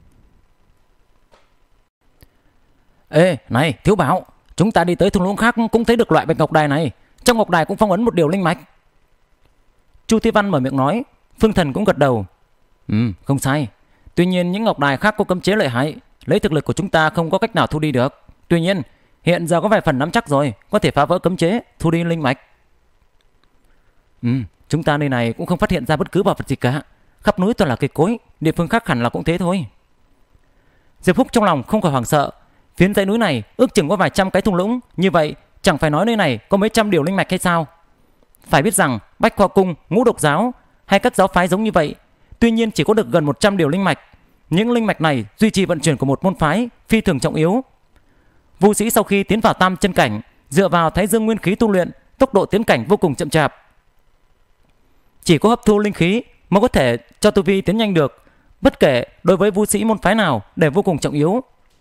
Ê, này thiếu bảo, chúng ta đi tới thung lũng khác cũng thấy được loại Bạch Ngọc Đài này, trong ngọc đài cũng phong ấn một điều linh mạch. Chu Thế Văn mở miệng nói. Phương Thần cũng gật đầu. Ừ, không sai. Tuy nhiên những ngọc đài khác có cấm chế lợi hại, lấy thực lực của chúng ta không có cách nào thu đi được. Tuy nhiên hiện giờ có vài phần nắm chắc rồi, có thể phá vỡ cấm chế, thu đi linh mạch. Ừ, chúng ta nơi này cũng không phát hiện ra bất cứ bảo vật gì cả, khắp núi toàn là cây cối, địa phương khác hẳn là cũng thế thôi. Diệp Húc trong lòng không khỏi hoảng sợ. Phiến dãy núi này ước chừng có vài trăm cái thung lũng, như vậy chẳng phải nói nơi này có mấy trăm điều linh mạch hay sao? Phải biết rằng Bách Khoa Cung, Ngũ Độc Giáo hay các giáo phái giống như vậy, tuy nhiên chỉ có được gần một trăm điều linh mạch. Những linh mạch này duy trì vận chuyển của một môn phái phi thường trọng yếu. Vũ sĩ sau khi tiến vào tam chân cảnh, dựa vào Thái Dương nguyên khí tu luyện, tốc độ tiến cảnh vô cùng chậm chạp. Chỉ có hấp thu linh khí mới có thể cho tu vi tiến nhanh được, bất kể đối với vũ sĩ môn phái nào đều vô cùng trọng yếu.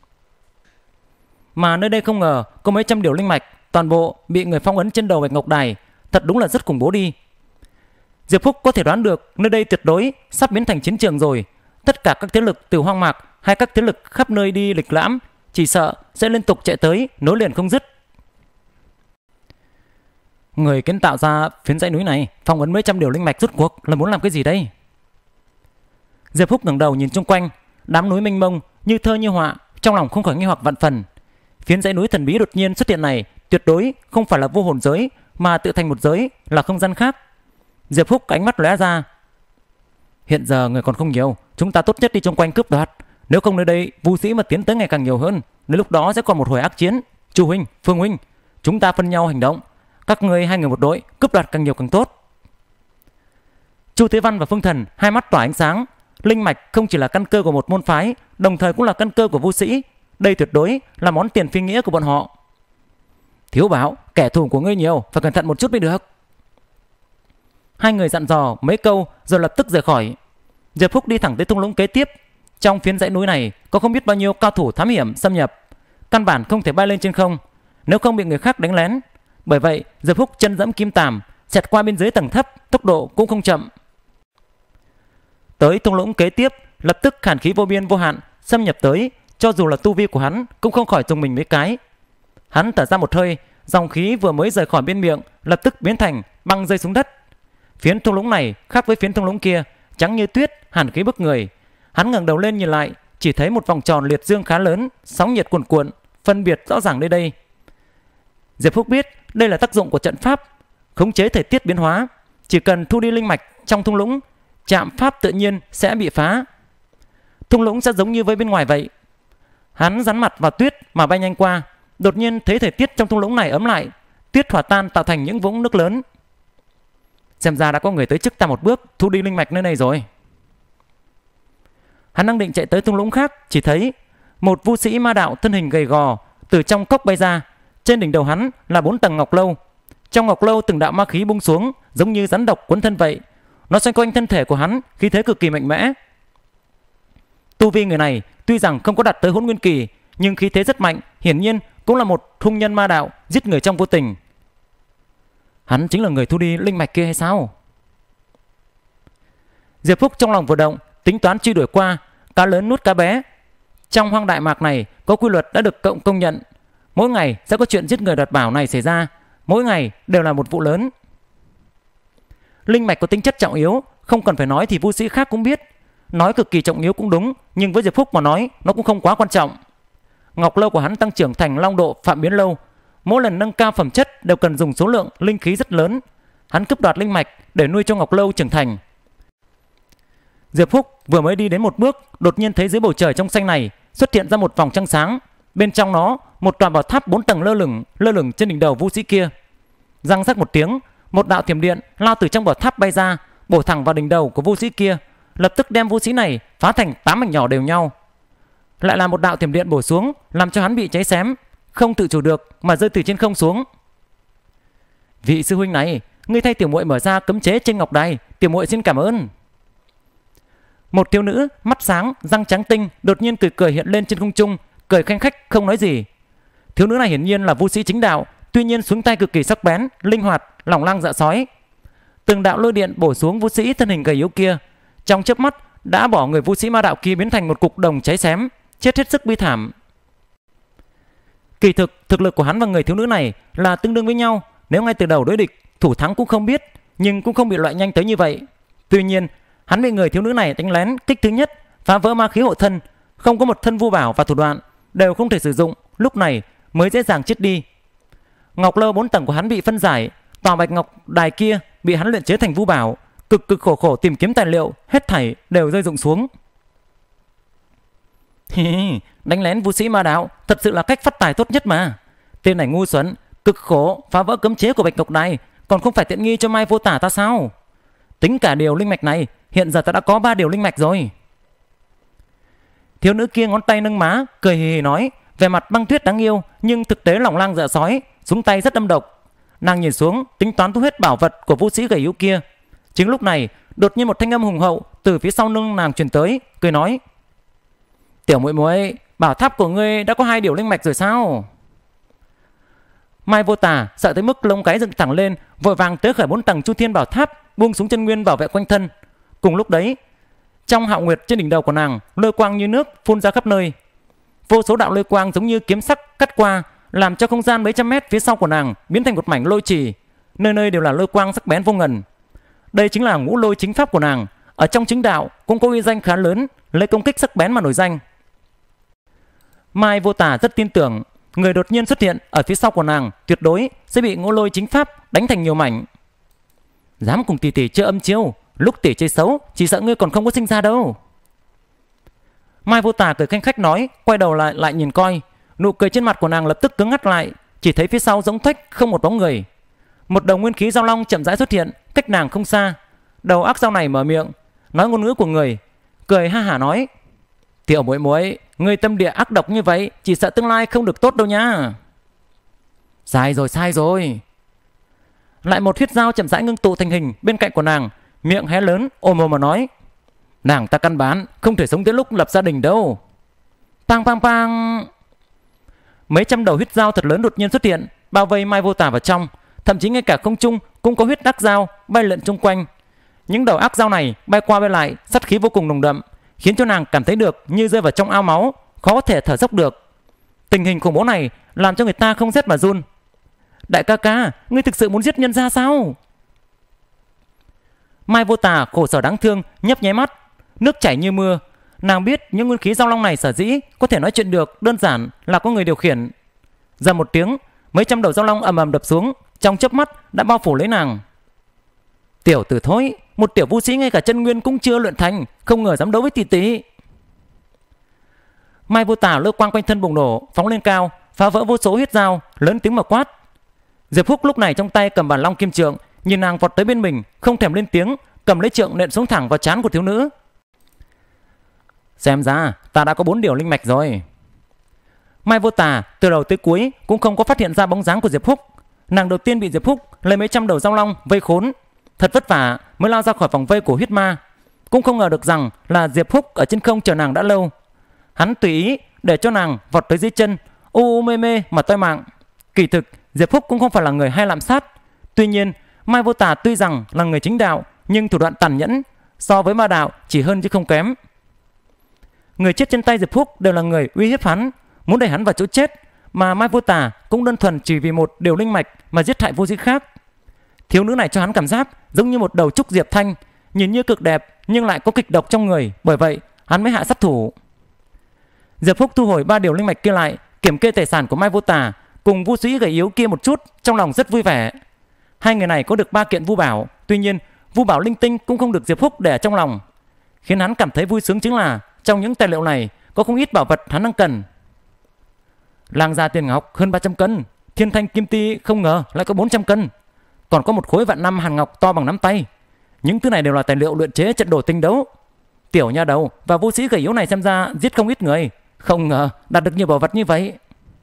Mà nơi đây không ngờ có mấy trăm điều linh mạch toàn bộ bị người phong ấn trên đầu Bạch Ngọc Đài, thật đúng là rất khủng bố đi. Diệp Phúc có thể đoán được nơi đây tuyệt đối sắp biến thành chiến trường rồi. Tất cả các thế lực từ hoang mạc hay các thế lực khắp nơi đi lịch lãm chỉ sợ sẽ liên tục chạy tới, nối liền không dứt. Người kiến tạo ra phiến dãy núi này phong ấn mấy trăm điều linh mạch rốt cuộc là muốn làm cái gì đây? Diệp Phúc ngẩng đầu nhìn xung quanh, đám núi mênh mông như thơ như họa, trong lòng không khỏi nghi hoặc vạn phần. Phiến dãy núi thần bí đột nhiên xuất hiện này tuyệt đối không phải là vô hồn giới, mà tự thành một giới, là không gian khác. Diệp Phúc ánh mắt lóe ra. Hiện giờ người còn không nhiều, chúng ta tốt nhất đi xung quanh cướp đoạt, nếu không nơi đây vũ sĩ mà tiến tới ngày càng nhiều hơn, đến lúc đó sẽ còn một hồi ác chiến. Chu huynh, Phương huynh, chúng ta phân nhau hành động, các người hai người một đội, cướp đoạt càng nhiều càng tốt. Chu Thế Văn và Phương Thần hai mắt tỏa ánh sáng. Linh mạch không chỉ là căn cơ của một môn phái, đồng thời cũng là căn cơ của vũ sĩ, đây tuyệt đối là món tiền phi nghĩa của bọn họ. Thiếu Bảo, kẻ thù của ngươi nhiều, phải cẩn thận một chút mới được. Hai người dặn dò mấy câu rồi lập tức rời khỏi. Diệp Phúc đi thẳng tới thung lũng kế tiếp. Trong phiến dãy núi này có không biết bao nhiêu cao thủ thám hiểm xâm nhập, căn bản không thể bay lên trên không, nếu không bị người khác đánh lén. Bởi vậy Diệp Phúc chân dẫm kim tàm, xẹt qua bên dưới tầng thấp, tốc độ cũng không chậm. Tới thung lũng kế tiếp, lập tức hàn khí vô biên vô hạn xâm nhập tới, cho dù là tu vi của hắn cũng không khỏi dùng mình mấy cái. Hắn thở ra một hơi, dòng khí vừa mới rời khỏi bên miệng lập tức biến thành băng rơi xuống đất. Phiến thung lũng này khác với phiến thung lũng kia, trắng như tuyết, hàn khí bức người. Hắn ngẩng đầu lên nhìn lại, chỉ thấy một vòng tròn liệt dương khá lớn, sóng nhiệt cuồn cuộn, phân biệt rõ ràng nơi đây. Diệp Phúc biết đây là tác dụng của trận pháp, khống chế thời tiết biến hóa. Chỉ cần thu đi linh mạch trong thung lũng, trạm pháp tự nhiên sẽ bị phá. Thung lũng sẽ giống như với bên ngoài vậy. Hắn dán mặt vào tuyết mà bay nhanh qua, đột nhiên thấy thời tiết trong thung lũng này ấm lại, tuyết hòa tan tạo thành những vũng nước lớn. Xem ra đã có người tới trước ta một bước thu đi linh mạch nơi này rồi. Hắn đang định chạy tới thung lũng khác, chỉ thấy một vu sĩ ma đạo thân hình gầy gò từ trong cốc bay ra. Trên đỉnh đầu hắn là bốn tầng ngọc lâu. Trong ngọc lâu từng đạo ma khí bung xuống, giống như rắn độc quấn thân vậy. Nó xoay quanh thân thể của hắn, khí thế cực kỳ mạnh mẽ. Tu vi người này tuy rằng không có đạt tới Hỗn Nguyên kỳ, nhưng khí thế rất mạnh, hiển nhiên cũng là một hung nhân ma đạo, giết người trong vô tình. Hắn chính là người thu đi linh mạch kia hay sao? Diệp Phúc trong lòng vừa động, tính toán truy đuổi qua. Cá lớn nuốt cá bé. Trong hoang đại mạc này có quy luật đã được cộng công nhận. Mỗi ngày sẽ có chuyện giết người đoạt bảo này xảy ra, mỗi ngày đều là một vụ lớn. Linh mạch có tính chất trọng yếu, không cần phải nói thì vu sĩ khác cũng biết. Nói cực kỳ trọng yếu cũng đúng, nhưng với Diệp Phúc mà nói, nó cũng không quá quan trọng. Ngọc lâu của hắn tăng trưởng thành long độ phạm biến lâu, mỗi lần nâng cao phẩm chất đều cần dùng số lượng linh khí rất lớn. Hắn cướp đoạt linh mạch để nuôi cho ngọc lâu trưởng thành. Diệp Phúc vừa mới đi đến một bước, đột nhiên thấy dưới bầu trời trong xanh này xuất hiện ra một vòng trăng sáng. Bên trong nó một tòa bảo tháp bốn tầng lơ lửng lơ lửng trên đỉnh đầu vu sĩ kia. Răng rắc một tiếng, một đạo thiểm điện lao từ trong bảo tháp bay ra, bổ thẳng vào đỉnh đầu của vu sĩ kia, lập tức đem vu sĩ này phá thành tám mảnh nhỏ đều nhau. Lại là một đạo thiểm điện bổ xuống, làm cho hắn bị cháy xém, không tự chủ được mà rơi từ trên không xuống. Vị sư huynh này, ngươi thay tiểu muội mở ra cấm chế trên ngọc đài, tiểu muội xin cảm ơn. Một thiếu nữ mắt sáng, răng trắng tinh đột nhiên cười cười hiện lên trên không trung, cười khanh khách không nói gì. Thiếu nữ này hiển nhiên là vu sĩ chính đạo, tuy nhiên xuống tay cực kỳ sắc bén, linh hoạt, lỏng lang dạ sói. Từng đạo lôi điện bổ xuống vu sĩ thân hình gầy yếu kia, trong chớp mắt đã bỏ người vu sĩ ma đạo kia biến thành một cục đồng cháy xém, chết hết sức bi thảm. Kỳ thực thực lực của hắn và người thiếu nữ này là tương đương với nhau, nếu ngay từ đầu đối địch thủ thắng cũng không biết, nhưng cũng không bị loại nhanh tới như vậy. Tuy nhiên hắn bị người thiếu nữ này đánh lén kích thứ nhất, phá vỡ ma khí hộ thân, không có một thân vu bảo và thủ đoạn đều không thể sử dụng, lúc này mới dễ dàng chết đi. Ngọc lâu bốn tầng của hắn bị phân giải, tòa bạch ngọc đài kia bị hắn luyện chế thành vu bảo, cực cực khổ khổ tìm kiếm tài liệu, hết thảy đều rơi rụng xuống. Đánh lén vu sĩ ma đạo thật sự là cách phát tài tốt nhất mà. Tên này ngu xuẩn, cực khổ phá vỡ cấm chế của bạch ngọc đài, còn không phải tiện nghi cho Mai Vô Tả ta sao? Tính cả điều linh mạch này, hiện giờ ta đã có ba điều linh mạch rồi. Thiếu nữ kia ngón tay nâng má, cười hì hì nói, vẻ mặt băng tuyết đáng yêu, nhưng thực tế lỏng lang dạ sói, xuống tay rất âm độc. Nàng nhìn xuống, tính toán thu hết bảo vật của vũ sĩ gầy yếu kia. Chính lúc này, đột nhiên một thanh âm hùng hậu từ phía sau lưng nàng truyền tới, cười nói: "Tiểu muội muội, bảo tháp của ngươi đã có hai điều linh mạch rồi sao?" Mai Vô Tả sợ tới mức lông gáy dựng thẳng lên, vội vàng tới khởi bốn tầng Chu Thiên Bảo Tháp, buông xuống chân nguyên bảo vệ quanh thân. Cùng lúc đấy, trong hạo nguyệt trên đỉnh đầu của nàng, lôi quang như nước phun ra khắp nơi. Vô số đạo lôi quang giống như kiếm sắc cắt qua, làm cho không gian mấy trăm mét phía sau của nàng biến thành một mảnh lôi trì, nơi nơi đều là lôi quang sắc bén vô ngần. Đây chính là ngũ lôi chính pháp của nàng, ở trong chính đạo cũng có uy danh khá lớn, lấy công kích sắc bén mà nổi danh. Mai Vô Tả rất tin tưởng người đột nhiên xuất hiện ở phía sau của nàng tuyệt đối sẽ bị ngũ lôi chính pháp đánh thành nhiều mảnh. Dám cùng tỷ tỷ chơi âm chiêu, lúc tỷ chơi xấu chỉ sợ ngươi còn không có sinh ra đâu. Mai Vô Tả cười khanh khách nói, quay đầu lại lại nhìn coi. Nụ cười trên mặt của nàng lập tức cứng ngắt lại, chỉ thấy phía sau giống thuếch không một bóng người. Một đầu nguyên khí giao long chậm rãi xuất hiện cách nàng không xa. Đầu ác dao này mở miệng nói ngôn ngữ của người, cười ha hả nói: Tiểu muội muội, ngươi tâm địa ác độc như vậy, chỉ sợ tương lai không được tốt đâu nhá. Sai rồi, sai rồi. Lại một huyết dao chậm rãi ngưng tụ thành hình bên cạnh của nàng, miệng hé lớn ôm mồm mà nói: nàng ta căn bản không thể sống tới lúc lập gia đình đâu. Pang pang pang. Mấy trăm đầu huyết dao thật lớn đột nhiên xuất hiện, bao vây Mai Vô Tà vào trong, thậm chí ngay cả không trung cũng có huyết ác dao bay lượn xung quanh. Những đầu ác dao này bay qua bay lại, sát khí vô cùng nồng đậm, khiến cho nàng cảm thấy được như rơi vào trong ao máu, khó có thể thở dốc được. Tình hình khủng bố này làm cho người ta không rét mà run. Đại ca ca, ngươi thực sự muốn giết nhân gia sao? Mai Vô Tà khổ sở đáng thương, nhấp nháy mắt, nước chảy như mưa. Nàng biết những nguyên khí giao long này sở dĩ có thể nói chuyện được đơn giản là có người điều khiển. Giờ một tiếng, mấy trăm đầu giao long ầm ầm đập xuống, trong chớp mắt đã bao phủ lấy nàng. Tiểu tử thối, một tiểu vũ sĩ ngay cả chân nguyên cũng chưa luyện thành, không ngờ dám đấu với tỷ tỷ. Mai Vô Tà lơ quang quanh thân bùng nổ, phóng lên cao, phá vỡ vô số huyết dao, lớn tiếng mà quát. Diệp Húc lúc này trong tay cầm bản long kim trượng, nhìn nàng vọt tới bên mình, không thèm lên tiếng, cầm lấy trượng nện xuống thẳng vào trán của thiếu nữ. Xem ra ta đã có bốn điều linh mạch rồi. Mai Vô Tà từ đầu tới cuối cũng không có phát hiện ra bóng dáng của Diệp Húc. Nàng đầu tiên bị Diệp Húc lấy mấy trăm đầu giao long vây khốn, thật vất vả mới lao ra khỏi vòng vây của huyết ma. Cũng không ngờ được rằng là Diệp Húc ở trên không chờ nàng đã lâu. Hắn tùy ý để cho nàng vọt tới dưới chân, u u mê mê mà toi mạng. Kỳ thực Diệp Húc cũng không phải là người hay lạm sát. Tuy nhiên Mai Vô Tà tuy rằng là người chính đạo, nhưng thủ đoạn tàn nhẫn so với ma đạo chỉ hơn chứ không kém. Người chết trên tay Diệp Húc đều là người uy hiếp hắn, muốn đẩy hắn vào chỗ chết, mà Mai Vô Tà cũng đơn thuần chỉ vì một điều linh mạch mà giết hại vô sĩ khác. Thiếu nữ này cho hắn cảm giác giống như một đầu trúc diệp thanh, nhìn như cực đẹp nhưng lại có kịch độc trong người, bởi vậy hắn mới hạ sát thủ. Diệp Húc thu hồi ba điều linh mạch kia lại, kiểm kê tài sản của Mai Vô Tà cùng vũ sĩ gầy yếu kia một chút, trong lòng rất vui vẻ. Hai người này có được ba kiện vu bảo, tuy nhiên vu bảo linh tinh cũng không được Diệp Húc để trong lòng. Khiến hắn cảm thấy vui sướng chính là trong những tài liệu này có không ít bảo vật hắn đang cần. Lang gia tiền ngọc hơn ba trăm cân, thiên thanh kim ti không ngờ lại có bốn trăm cân, còn có một khối vạn năm hàn ngọc to bằng nắm tay. Những thứ này đều là tài liệu luyện chế trận đồ tinh đấu. Tiểu nha đầu và vũ sĩ gầy yếu này xem ra giết không ít người, không ngờ đạt được nhiều bảo vật như vậy.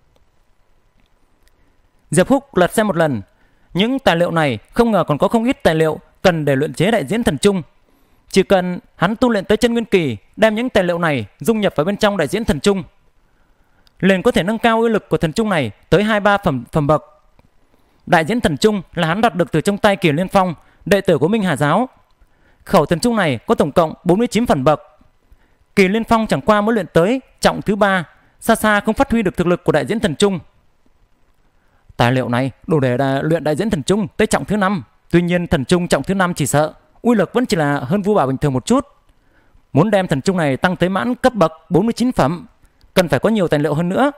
Diệp Húc lật xem một lần, những tài liệu này không ngờ còn có không ít tài liệu cần để luyện chế đại diễn thần trung. Chỉ cần hắn tu luyện tới chân nguyên kỳ, đem những tài liệu này dung nhập vào bên trong đại diễn thần trung, liền có thể nâng cao uy lực của thần trung này tới hai ba phẩm phẩm bậc. Đại diễn thần trung là hắn đoạt được từ trong tay Kỳ Liên Phong, đệ tử của Minh Hà giáo. Khẩu thần trung này có tổng cộng bốn mươi chín phần bậc. Kỳ Liên Phong chẳng qua mới luyện tới trọng thứ ba, xa xa không phát huy được thực lực của đại diễn thần trung. Tài liệu này đủ để đà luyện đại diễn thần trung tới trọng thứ năm. Tuy nhiên thần trung trọng thứ năm chỉ sợ uy lực vẫn chỉ là hơn vu bảo bình thường một chút. Muốn đem thần trung này tăng tới mãn cấp bậc bốn mươi chín phẩm, cần phải có nhiều tài liệu hơn nữa.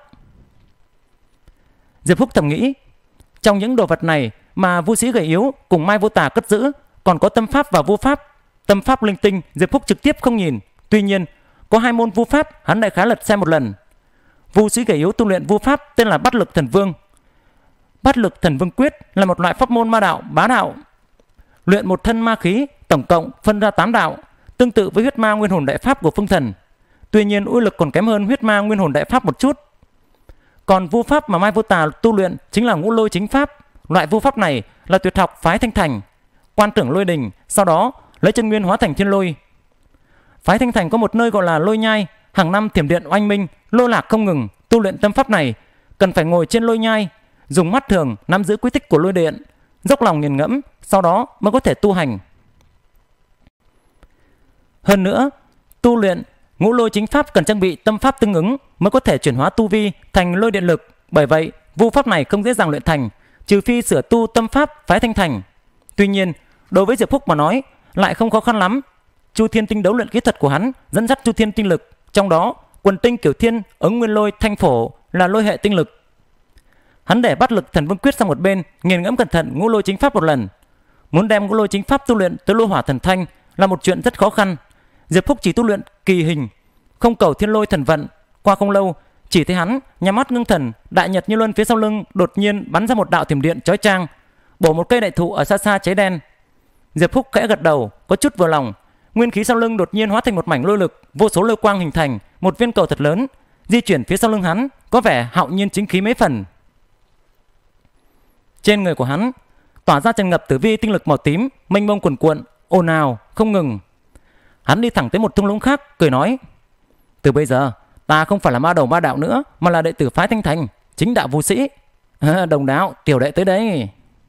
Diệp Húc thầm nghĩ, trong những đồ vật này mà vũ sĩ gầy yếu cùng Mai Vô Tà cất giữ còn có tâm pháp và vu pháp. Tâm pháp linh tinh Diệp Húc trực tiếp không nhìn, tuy nhiên có hai môn vu pháp hắn lại khá lật xem một lần. Vũ sĩ gầy yếu tu luyện vu pháp tên là Bát Lực Thần Vương. Bát Lực Thần Vương Quyết là một loại pháp môn ma đạo bá đạo, luyện một thân ma khí, tổng cộng phân ra tám đạo, tương tự với huyết ma nguyên hồn đại pháp của Phương Thần. Tuy nhiên uy lực còn kém hơn huyết ma nguyên hồn đại pháp một chút. Còn vu pháp mà Mai Vô Tà tu luyện chính là Ngũ Lôi Chính Pháp. Loại vu pháp này là tuyệt học phái Thanh Thành, quan tưởng lôi đình, sau đó lấy chân nguyên hóa thành thiên lôi. Phái Thanh Thành có một nơi gọi là Lôi Nhai, hàng năm thiểm điện oanh minh, lô lạc không ngừng. Tu luyện tâm pháp này cần phải ngồi trên lôi nhai, dùng mắt thường nắm giữ quy tích của lôi điện, dốc lòng nghiền ngẫm, sau đó mới có thể tu hành. Hơn nữa, tu luyện Ngũ Lôi Chính Pháp cần trang bị tâm pháp tương ứng mới có thể chuyển hóa tu vi thành lôi điện lực. Bởi vậy, vu pháp này không dễ dàng luyện thành, trừ phi sửa tu tâm pháp phái Thanh Thành. Tuy nhiên, đối với Diệp Húc mà nói lại không khó khăn lắm. Chu Thiên Tinh đấu luyện kỹ thuật của hắn dẫn dắt Chu Thiên Tinh lực, trong đó quần tinh Cửu Thiên, Ứng Nguyên Lôi, Thanh Phổ là lôi hệ tinh lực. Hắn để Bát Lực Thần Vương Quyết sang một bên, nghiền ngẫm cẩn thận Ngũ Lôi Chính Pháp một lần. Muốn đem Ngũ Lôi Chính Pháp tu luyện tới Lôi Hỏa Thần Thanh là một chuyện rất khó khăn. Diệp Húc chỉ tu luyện kỳ hình, không cầu thiên lôi thần vận. Qua không lâu, chỉ thấy hắn nhắm mắt ngưng thần, đại nhật như luân phía sau lưng đột nhiên bắn ra một đạo thiểm điện chói chang, bổ một cây đại thụ ở xa xa cháy đen. Diệp Húc khẽ gật đầu, có chút vừa lòng, nguyên khí sau lưng đột nhiên hóa thành một mảnh lôi lực, vô số lôi quang hình thành một viên cầu thật lớn, di chuyển phía sau lưng hắn, có vẻ hạo nhiên chính khí mấy phần. Trên người của hắn tỏa ra tràn ngập tử vi tinh lực màu tím, mênh mông cuồn cuộn, ồn ào không ngừng. Hắn đi thẳng tới một thung lũng khác, cười nói: từ bây giờ ta không phải là ma đầu ma đạo nữa, mà là đệ tử phái Thanh Thành, chính đạo vũ sĩ. À, đồng đạo, tiểu đệ tới đây.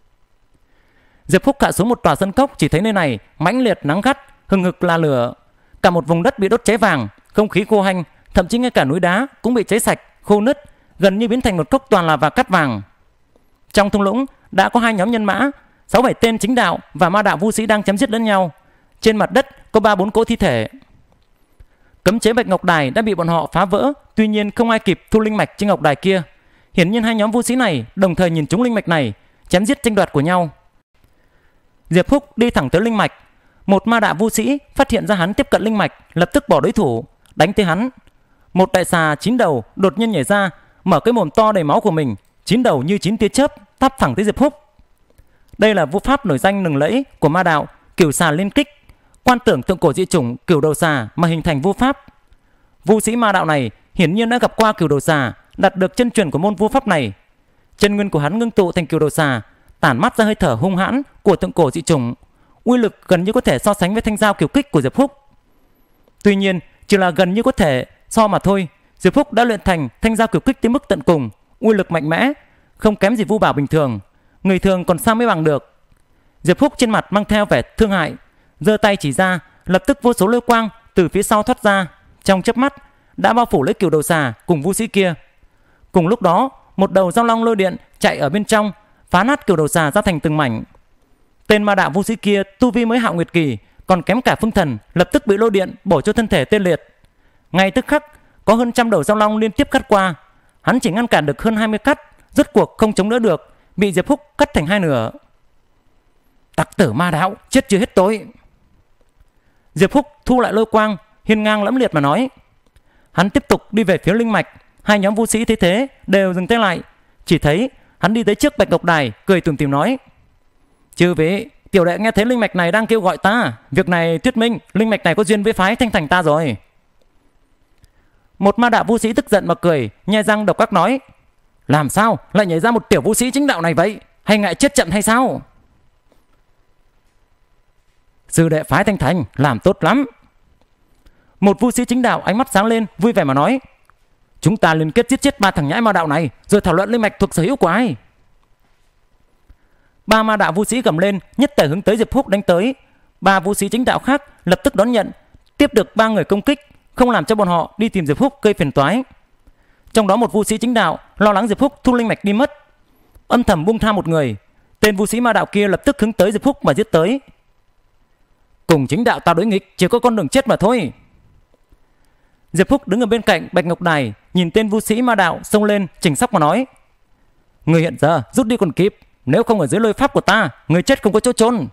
Diệp Phúc hạ xuống một tòa sân cốc, chỉ thấy nơi này mãnh liệt nắng gắt, hừng hực là lửa, cả một vùng đất bị đốt cháy vàng, không khí khô hanh, thậm chí ngay cả núi đá cũng bị cháy sạch, khô nứt, gần như biến thành một cốc toàn là và cát vàng. Trong thung lũng đã có hai nhóm nhân mã, sáu bảy tên chính đạo và ma đạo vũ sĩ đang chém giết lẫn nhau. Trên mặt đất có ba bốn cỗ thi thể. Cấm chế Bạch Ngọc Đài đã bị bọn họ phá vỡ, tuy nhiên không ai kịp thu linh mạch trên ngọc đài kia. Hiển nhiên hai nhóm vũ sĩ này đồng thời nhìn trúng linh mạch này, chém giết tranh đoạt của nhau. Diệp Phúc đi thẳng tới linh mạch. Một ma đạo vũ sĩ phát hiện ra hắn tiếp cận linh mạch, lập tức bỏ đối thủ, đánh tới hắn. Một đại xà chín đầu đột nhiên nhảy ra, mở cái mồm to đầy máu của mình, chín đầu như chín tia chớp tắp thẳng tới Diệp Phúc. Đây là vũ pháp nổi danh lừng lẫy của ma đạo, cửu xà liên kích, quan tưởng thượng cổ dị chủng cửu đầu xà mà hình thành vũ pháp. Vũ sĩ ma đạo này hiển nhiên đã gặp qua cửu đầu xà, đạt được chân truyền của môn vũ pháp này. Chân nguyên của hắn ngưng tụ thành cửu đầu xà, tản mát ra hơi thở hung hãn của thượng cổ dị chủng, uy lực gần như có thể so sánh với thanh dao kiều kích của Diệp Phúc. Tuy nhiên, chỉ là gần như có thể so mà thôi. Diệp Phúc đã luyện thành thanh dao kiều kích tới mức tận cùng, uy lực mạnh mẽ, không kém gì vũ bảo bình thường, người thường còn sao mới bằng được. Diệp Phúc trên mặt mang theo vẻ thương hại, giơ tay chỉ ra, lập tức vô số lôi quang từ phía sau thoát ra, trong chớp mắt đã bao phủ lấy cửu đầu xà cùng vũ sĩ kia. Cùng lúc đó, một đầu dao long lôi điện chạy ở bên trong, phá nát cửu đầu xà ra thành từng mảnh. Tên ma đạo vũ sĩ kia tu vi mới hạo nguyệt kỳ, còn kém cả phương thần, lập tức bị lôi điện bổ cho thân thể tê liệt. Ngay tức khắc có hơn trăm đầu dao long liên tiếp cắt qua, hắn chỉ ngăn cản được hơn hai mươi cắt, rốt cuộc không chống đỡ được, bị Diệp Phúc cắt thành hai nửa. Tặc tử ma đạo, chết chưa hết tội. Diệp Phúc thu lại lôi quang, hiên ngang lẫm liệt mà nói. Hắn tiếp tục đi về phía linh mạch. Hai nhóm vũ sĩ thấy thế đều dừng tay lại. Chỉ thấy hắn đi tới trước Bạch Ngọc Đài, cười tủm tỉm nói: chư vị, tiểu đệ nghe thấy linh mạch này đang kêu gọi ta. Việc này thuyết minh linh mạch này có duyên với phái Thanh Thành ta rồi. Một ma đạo vũ sĩ tức giận mà cười, nhe răng độc ác nói: làm sao lại nhảy ra một tiểu vũ sĩ chính đạo này vậy? Hay ngại chết trận hay sao? Sư đệ phái Thanh Thành làm tốt lắm. Một vũ sĩ chính đạo ánh mắt sáng lên, vui vẻ mà nói: chúng ta liên kết giết chết ba thằng nhãi ma đạo này, rồi thảo luận linh mạch thuộc sở hữu của ai. Ba ma đạo vũ sĩ gầm lên, nhất tề hướng tới Diệp Phúc đánh tới. Ba vũ sĩ chính đạo khác lập tức đón nhận, tiếp được ba người công kích, không làm cho bọn họ đi tìm Diệp Phúc gây phiền toái. Trong đó một vũ sĩ chính đạo lo lắng Diệp Phúc thu linh mạch đi mất, âm thầm buông tha một người. Tên vũ sĩ ma đạo kia lập tức hướng tới Diệp Phúc mà giết tới. Cùng chính đạo ta đối nghịch, chỉ có con đường chết mà thôi. Diệp Phúc đứng ở bên cạnh Bạch Ngọc Đài, nhìn tên vũ sĩ ma đạo xông lên, chỉnh sóc mà nói: người hiện giờ rút đi còn kịp, nếu không ở dưới lôi pháp của ta, người chết không có chỗ trốn.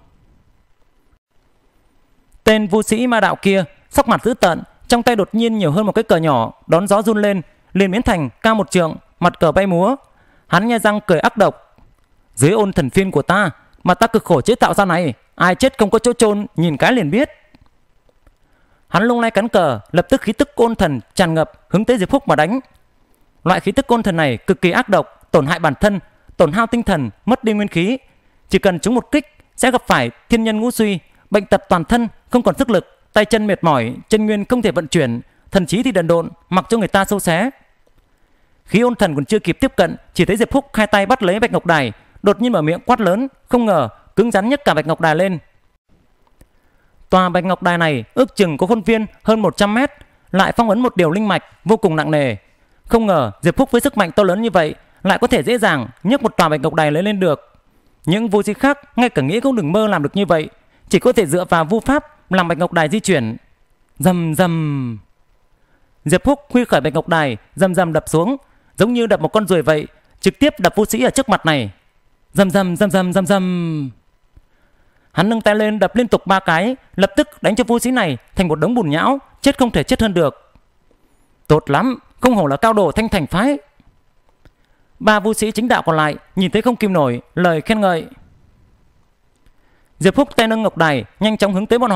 Tên vũ sĩ ma đạo kia sắc mặt dữ tợn, trong tay đột nhiên nhiều hơn một cái cờ nhỏ, đón gió run lên, liền biến thành cao một trượng, mặt cờ bay múa. Hắn nhe răng cười ác độc: dưới ôn thần phiên của ta mà ta cực khổ chế tạo ra này, ai chết không có chỗ trôn, nhìn cái liền biết. Hắn lung lay cán cờ, lập tức khí tức ôn thần tràn ngập hướng tới Diệp Phúc mà đánh. Loại khí tức ôn thần này cực kỳ ác độc, tổn hại bản thân, tổn hao tinh thần, mất đi nguyên khí. Chỉ cần trúng một kích sẽ gặp phải thiên nhân ngũ suy, bệnh tật toàn thân, không còn sức lực, tay chân mệt mỏi, chân nguyên không thể vận chuyển, thần trí thì đần độn, mặc cho người ta sâu xé. Khí ôn thần còn chưa kịp tiếp cận, chỉ thấy Diệp Phúc hai tay bắt lấy Bạch Ngọc Đài, đột nhiên mở miệng quát lớn, không ngờ cứng rắn nhất cả Bạch Ngọc Đài lên. Tòa Bạch Ngọc Đài này ước chừng có khuôn viên hơn một trăm mét, lại phong ấn một điều linh mạch vô cùng nặng nề. Không ngờ Diệp Phúc với sức mạnh to lớn như vậy lại có thể dễ dàng nhấc một tòa Bạch Ngọc Đài lấy lên được. Những vũ sĩ khác ngay cả nghĩ cũng đừng mơ làm được như vậy, chỉ có thể dựa vào vu pháp làm Bạch Ngọc Đài di chuyển. Rầm rầm. Diệp Phúc huy khởi Bạch Ngọc Đài, rầm rầm đập xuống, giống như đập một con ruồi vậy, trực tiếp đập vũ sĩ ở trước mặt này. Rầm rầm rầm rầm rầm rầm. Hắn nâng tay lên đập liên tục ba cái, lập tức đánh cho vũ sĩ này thành một đống bùn nhão, chết không thể chết hơn được. Tốt lắm, không hổ là cao đồ Thanh Thành phái. Ba vũ sĩ chính đạo còn lại nhìn thấy không kìm nổi, lời khen ngợi. Diệp Phúc tay nâng ngọc đài, nhanh chóng hướng tới bọn họ,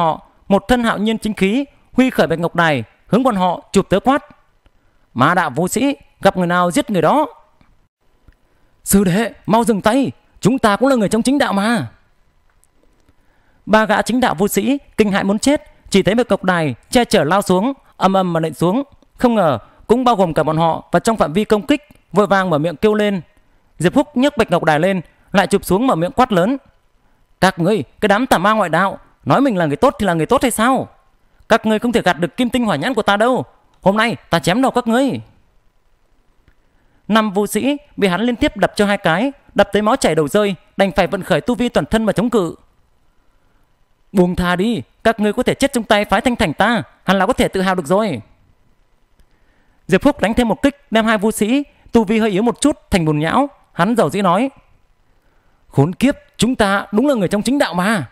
một thân hạo nhiên chính khí, huy khởi bạch ngọc đài, hướng bọn họ chụp tới quát: Ma đạo vô sĩ, gặp người nào giết người đó. Sư đệ, mau dừng tay, chúng ta cũng là người trong chính đạo mà. Ba gã chính đạo vô sĩ kinh hãi muốn chết, chỉ thấy bạch ngọc đài che chở lao xuống, ầm ầm mà nện xuống. Không ngờ cũng bao gồm cả bọn họ và trong phạm vi công kích, vội vàng mở miệng kêu lên. Diệp Phúc nhấc bạch ngọc đài lên, lại chụp xuống, mở miệng quát lớn: Các ngươi, cái đám tà ma ngoại đạo, nói mình là người tốt thì là người tốt hay sao? Các ngươi không thể gạt được kim tinh hỏa nhãn của ta đâu. Hôm nay ta chém đầu các ngươi. Năm vô sĩ bị hắn liên tiếp đập cho hai cái, đập tới máu chảy đầu rơi, đành phải vận khởi tu vi toàn thân mà chống cự. Buông tha đi, các ngươi có thể chết trong tay phái Thanh Thành ta, hắn là có thể tự hào được rồi. Diệp Phúc đánh thêm một kích, đem hai vô sĩ tu vi hơi yếu một chút thành bùn nhão. Hắn dầu dĩ nói: Khốn kiếp, chúng ta đúng là người trong chính đạo mà.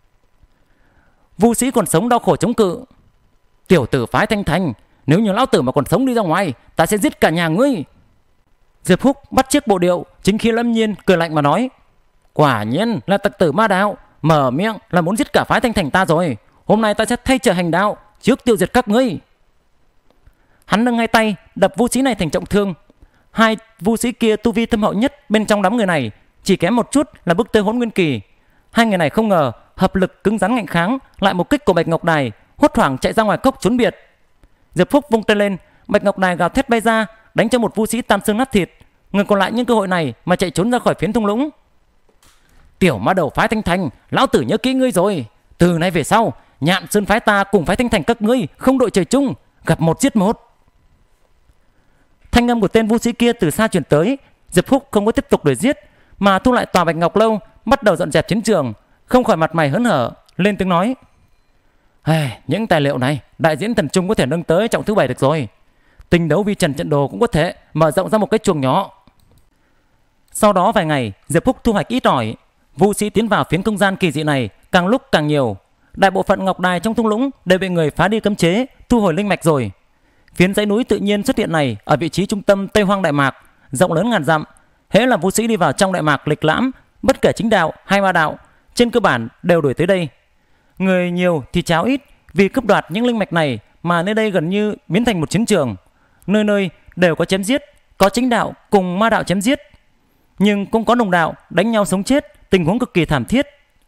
Vô sĩ còn sống đau khổ chống cự: Tiểu tử phái Thanh Thành, nếu như lão tử mà còn sống đi ra ngoài, ta sẽ giết cả nhà ngươi. Diệp Phúc bắt chiếc bộ điệu chính khí lâm nhiên, cười lạnh mà nói: Quả nhiên là tặc tử ma đạo, mở miệng là muốn giết cả phái Thanh Thành ta rồi. Hôm nay ta sẽ thay trời hành đạo, trước tiêu diệt các ngươi. Hắn nâng hai tay đập vũ sĩ này thành trọng thương. Hai vũ sĩ kia tu vi thâm hậu nhất bên trong đám người này, chỉ kém một chút là bước tới Hỗn Nguyên kỳ. Hai người này không ngờ hợp lực cứng rắn ngạnh kháng lại một kích của bạch ngọc đài, hốt hoảng chạy ra ngoài cốc trốn biệt. Diệp Phúc vung tay lên, bạch ngọc đài gào thét bay ra, đánh cho một vũ sĩ tan xương nát thịt. Người còn lại nhân cơ hội này mà chạy trốn ra khỏi phiến thung lũng. Tiểu ma đầu phái Thanh Thành, lão tử nhớ kỹ ngươi rồi. Từ nay về sau, Nhạn Sơn phái ta cùng phái Thanh Thành các ngươi không đội trời chung, gặp một giết một. Thanh âm của tên vũ sĩ kia từ xa truyền tới. Diệp Phúc không có tiếp tục đuổi giết, mà thu lại tòa bạch ngọc lâu, bắt đầu dọn dẹp chiến trường, không khỏi mặt mày hớn hở, lên tiếng nói: hey, những tài liệu này đại diễn thần trung có thể nâng tới trọng thứ bảy được rồi. Tinh đấu vi trần trận đồ cũng có thể mở rộng ra một cái chuồng nhỏ. Sau đó vài ngày, Diệp Phúc thu hoạch ít ỏi. Vũ sĩ tiến vào phiến không gian kỳ dị này càng lúc càng nhiều. Đại bộ phận ngọc đài trong thung lũng đều bị người phá đi cấm chế, thu hồi linh mạch rồi. Phiến dãy núi tự nhiên xuất hiện này ở vị trí trung tâm Tây Hoang Đại Mạc, rộng lớn ngàn dặm. Hễ là vũ sĩ đi vào trong Đại Mạc lịch lãm, bất kể chính đạo hay ma đạo, trên cơ bản đều đuổi tới đây. Người nhiều thì cháo ít, vì cướp đoạt những linh mạch này mà nơi đây gần như biến thành một chiến trường. Nơi nơi đều có chém giết, có chính đạo cùng ma đạo chém giết, nhưng cũng có đồng đạo đánh nhau sống chết, tình huống cực kỳ thảm thiết.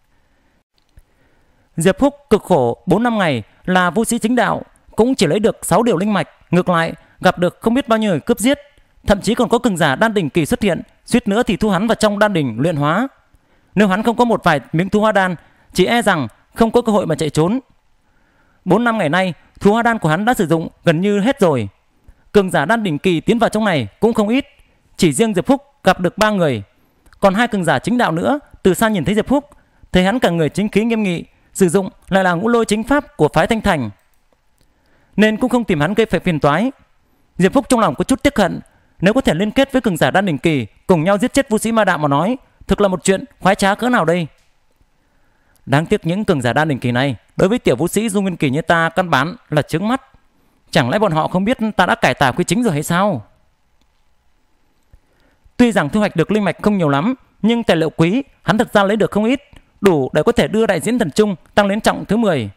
Diệp Phúc cực khổ bốn năm ngày là vũ sĩ chính đạo, cũng chỉ lấy được sáu điều linh mạch, ngược lại gặp được không biết bao nhiêu người cướp giết, thậm chí còn có cường giả đan đỉnh kỳ xuất hiện, suýt nữa thì thu hắn vào trong đan đỉnh luyện hóa. Nếu hắn không có một vài miếng thu hoa đan, chỉ e rằng không có cơ hội mà chạy trốn. Bốn năm ngày nay, thu hoa đan của hắn đã sử dụng gần như hết rồi. Cường giả đan đỉnh kỳ tiến vào trong này cũng không ít, chỉ riêng Diệp Phúc gặp được ba người. Còn hai cường giả chính đạo nữa từ xa nhìn thấy Diệp Phúc, thấy hắn cả người chính khí nghiêm nghị, sử dụng lại là ngũ lôi chính pháp của phái Thanh Thành, nên cũng không tìm hắn gây phải phiền toái. Diệp Phúc trong lòng có chút tiếc hận, nếu có thể liên kết với cường giả đan đỉnh kỳ cùng nhau giết chết vũ sĩ ma đạo mà nói, thực là một chuyện khoái trá cỡ nào đây. Đáng tiếc những cường giả đan đỉnh kỳ này đối với tiểu vũ sĩ dung nguyên kỳ như ta căn bản là chướng mắt. Chẳng lẽ bọn họ không biết ta đã cải tà quy chính rồi hay sao? Tuy rằng thu hoạch được linh mạch không nhiều lắm, nhưng tài liệu quý hắn thực ra lấy được không ít, đủ để có thể đưa đại diễn thần trung tăng đến trọng thứ mười.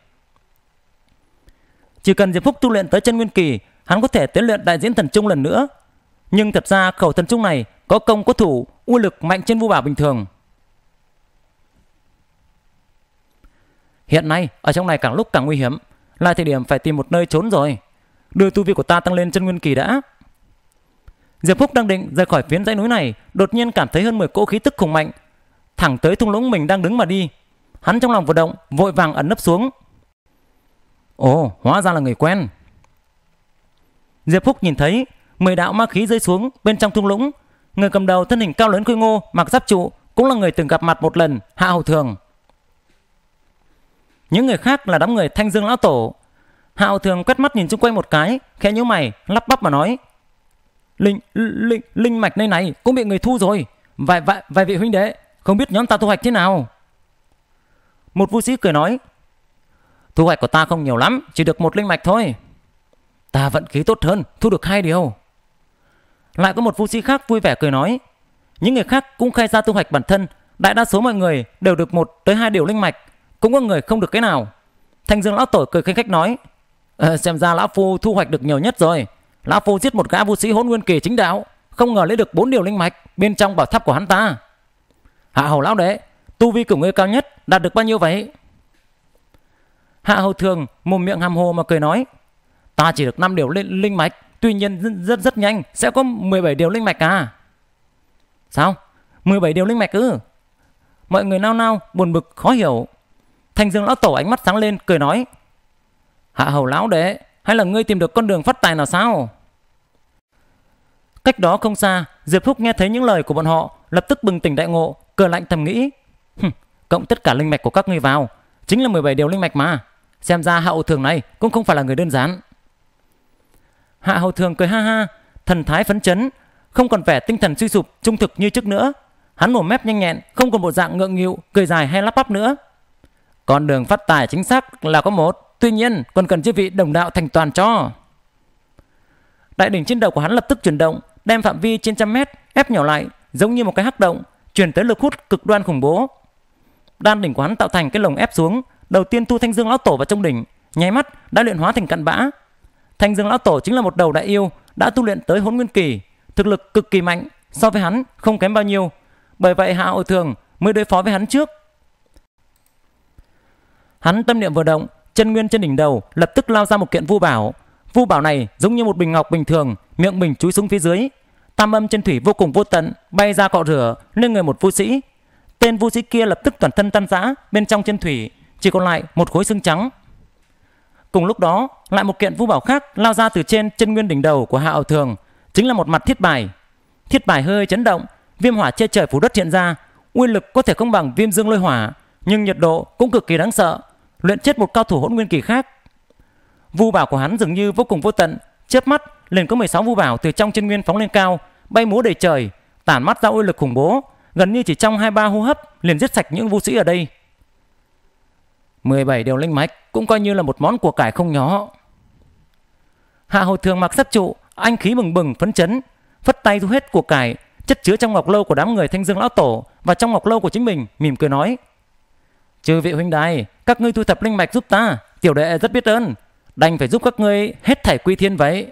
Chỉ cần Diệp Phúc tu luyện tới chân nguyên kỳ, hắn có thể tiến luyện đại diễn thần trung lần nữa. Nhưng thật ra khẩu thần trung này có công có thủ, uy lực mạnh trên vu bảo bình thường. Hiện nay ở trong này càng lúc càng nguy hiểm, là thời điểm phải tìm một nơi trốn rồi. Đưa tu vi của ta tăng lên chân nguyên kỳ đã. Diệp Phúc đang định rời khỏi phiến dãy núi này, đột nhiên cảm thấy hơn mười cỗ khí tức khủng mạnh thẳng tới thung lũng mình đang đứng mà đi. Hắn trong lòng vừa động, vội vàng ẩn nấp xuống. Ồ, hóa ra là người quen. Diệp Phúc nhìn thấy mười đạo ma khí rơi xuống bên trong thung lũng. Người cầm đầu thân hình cao lớn khôi ngô, mặc giáp trụ, cũng là người từng gặp mặt một lần, Hạ Hầu Thường. Những người khác là đám người Thanh Dương lão tổ. Hạ Hầu Thường quét mắt nhìn xung quanh một cái, khẽ nhíu mày, lắp bắp mà nói: Linh linh linh mạch nơi này cũng bị người thu rồi. Vài vài vài vị huynh đệ, không biết nhóm ta thu hoạch thế nào? Một vũ sĩ cười nói: Thu hoạch của ta không nhiều lắm, chỉ được một linh mạch thôi. Ta vận khí tốt hơn, thu được hai điều. Lại có một vũ sĩ khác vui vẻ cười nói: Những người khác cũng khai ra thu hoạch bản thân, đại đa số mọi người đều được một tới hai điều linh mạch, cũng có người không được cái nào. Thanh Dương lão tổ cười khanh khách nói: ờ, xem ra lão phu thu hoạch được nhiều nhất rồi. Lão phu giết một gã vũ sĩ Hỗn Nguyên kỳ chính đạo, không ngờ lấy được bốn điều linh mạch bên trong bảo tháp của hắn ta. Hạ hầu lão đệ, tu vi của ngươi cao nhất đạt được bao nhiêu vậy? Hạ hầu thường mồm miệng hàm hồ mà cười nói: ta chỉ được năm điều linh, linh mạch, tuy nhiên rất, rất rất nhanh sẽ có mười bảy điều linh mạch à. Sao? mười bảy điều linh mạch ư? Mọi người nao nao buồn bực khó hiểu. Thanh Dương lão tổ ánh mắt sáng lên cười nói: Hạ hầu lão đệ, hay là ngươi tìm được con đường phát tài nào sao? Cách đó không xa, Diệp Phúc nghe thấy những lời của bọn họ, lập tức bừng tỉnh đại ngộ, cười lạnh thầm nghĩ: cộng tất cả linh mạch của các ngươi vào, chính là mười bảy điều linh mạch mà. Xem ra Hạ hầu thường này cũng không phải là người đơn giản. Hạ hầu thường cười ha ha, thần thái phấn chấn, không còn vẻ tinh thần suy sụp trung thực như trước nữa. Hắn mồm mép nhanh nhẹn, không còn bộ dạng ngượng nghịu, cười dài hay lắp bắp nữa. Con đường phát tài chính xác là có một, tuy nhiên còn cần chư vị đồng đạo thành toàn cho. Đại đỉnh trên đầu của hắn lập tức chuyển động, đem phạm vi trên trăm mét ép nhỏ lại, giống như một cái hắc động, truyền tới lực hút cực đoan khủng bố. Đan đỉnh của hắn tạo thành cái lồng ép xuống, đầu tiên thu Thanh Dương lão tổ vào trong đỉnh, nháy mắt đã luyện hóa thành cặn bã. Thanh Dương lão tổ chính là một đầu đại yêu, đã tu luyện tới Hỗn Nguyên kỳ, thực lực cực kỳ mạnh, so với hắn không kém bao nhiêu. Bởi vậy Hạ hầu thường mới đối phó với hắn trước. Hắn tâm niệm vừa động, chân nguyên trên đỉnh đầu lập tức lao ra một kiện vu bảo. Vu bảo này giống như một bình ngọc bình thường, miệng bình chúi xuống phía dưới. Tam âm chân thủy vô cùng vô tận bay ra cọ rửa lên người một vũ sĩ. Tên vũ sĩ kia lập tức toàn thân tan rã, bên trong chân thủy chỉ còn lại một khối xương trắng. Cùng lúc đó, lại một kiện vu bảo khác lao ra từ trên chân nguyên đỉnh đầu của Hạ hầu thường, chính là một mặt thiết bài. Thiết bài hơi chấn động, viêm hỏa che trời phủ đất hiện ra, uy lực có thể không bằng viêm dương lôi hỏa, nhưng nhiệt độ cũng cực kỳ đáng sợ, luyện chết một cao thủ Hỗn Nguyên kỳ khác. Vu bảo của hắn dường như vô cùng vô tận, chớp mắt liền có mười sáu vu bảo từ trong chân nguyên phóng lên cao, bay múa đầy trời, tản mắt ra uy lực khủng bố, gần như chỉ trong hai ba hô hấp liền giết sạch những vũ sĩ ở đây. mười bảy điều linh mạch cũng coi như là một món của cải không nhỏ. Hạ hầu thường mặc giáp trụ, anh khí bừng bừng phấn chấn, phất tay thu hết của cải chất chứa trong ngọc lâu của đám người Thanh Dương lão tổ và trong ngọc lâu của chính mình, mỉm cười nói: chư vị huynh đài, các ngươi thu thập linh mạch giúp ta, tiểu đệ rất biết ơn, đành phải giúp các ngươi hết thảy quy thiên vậy.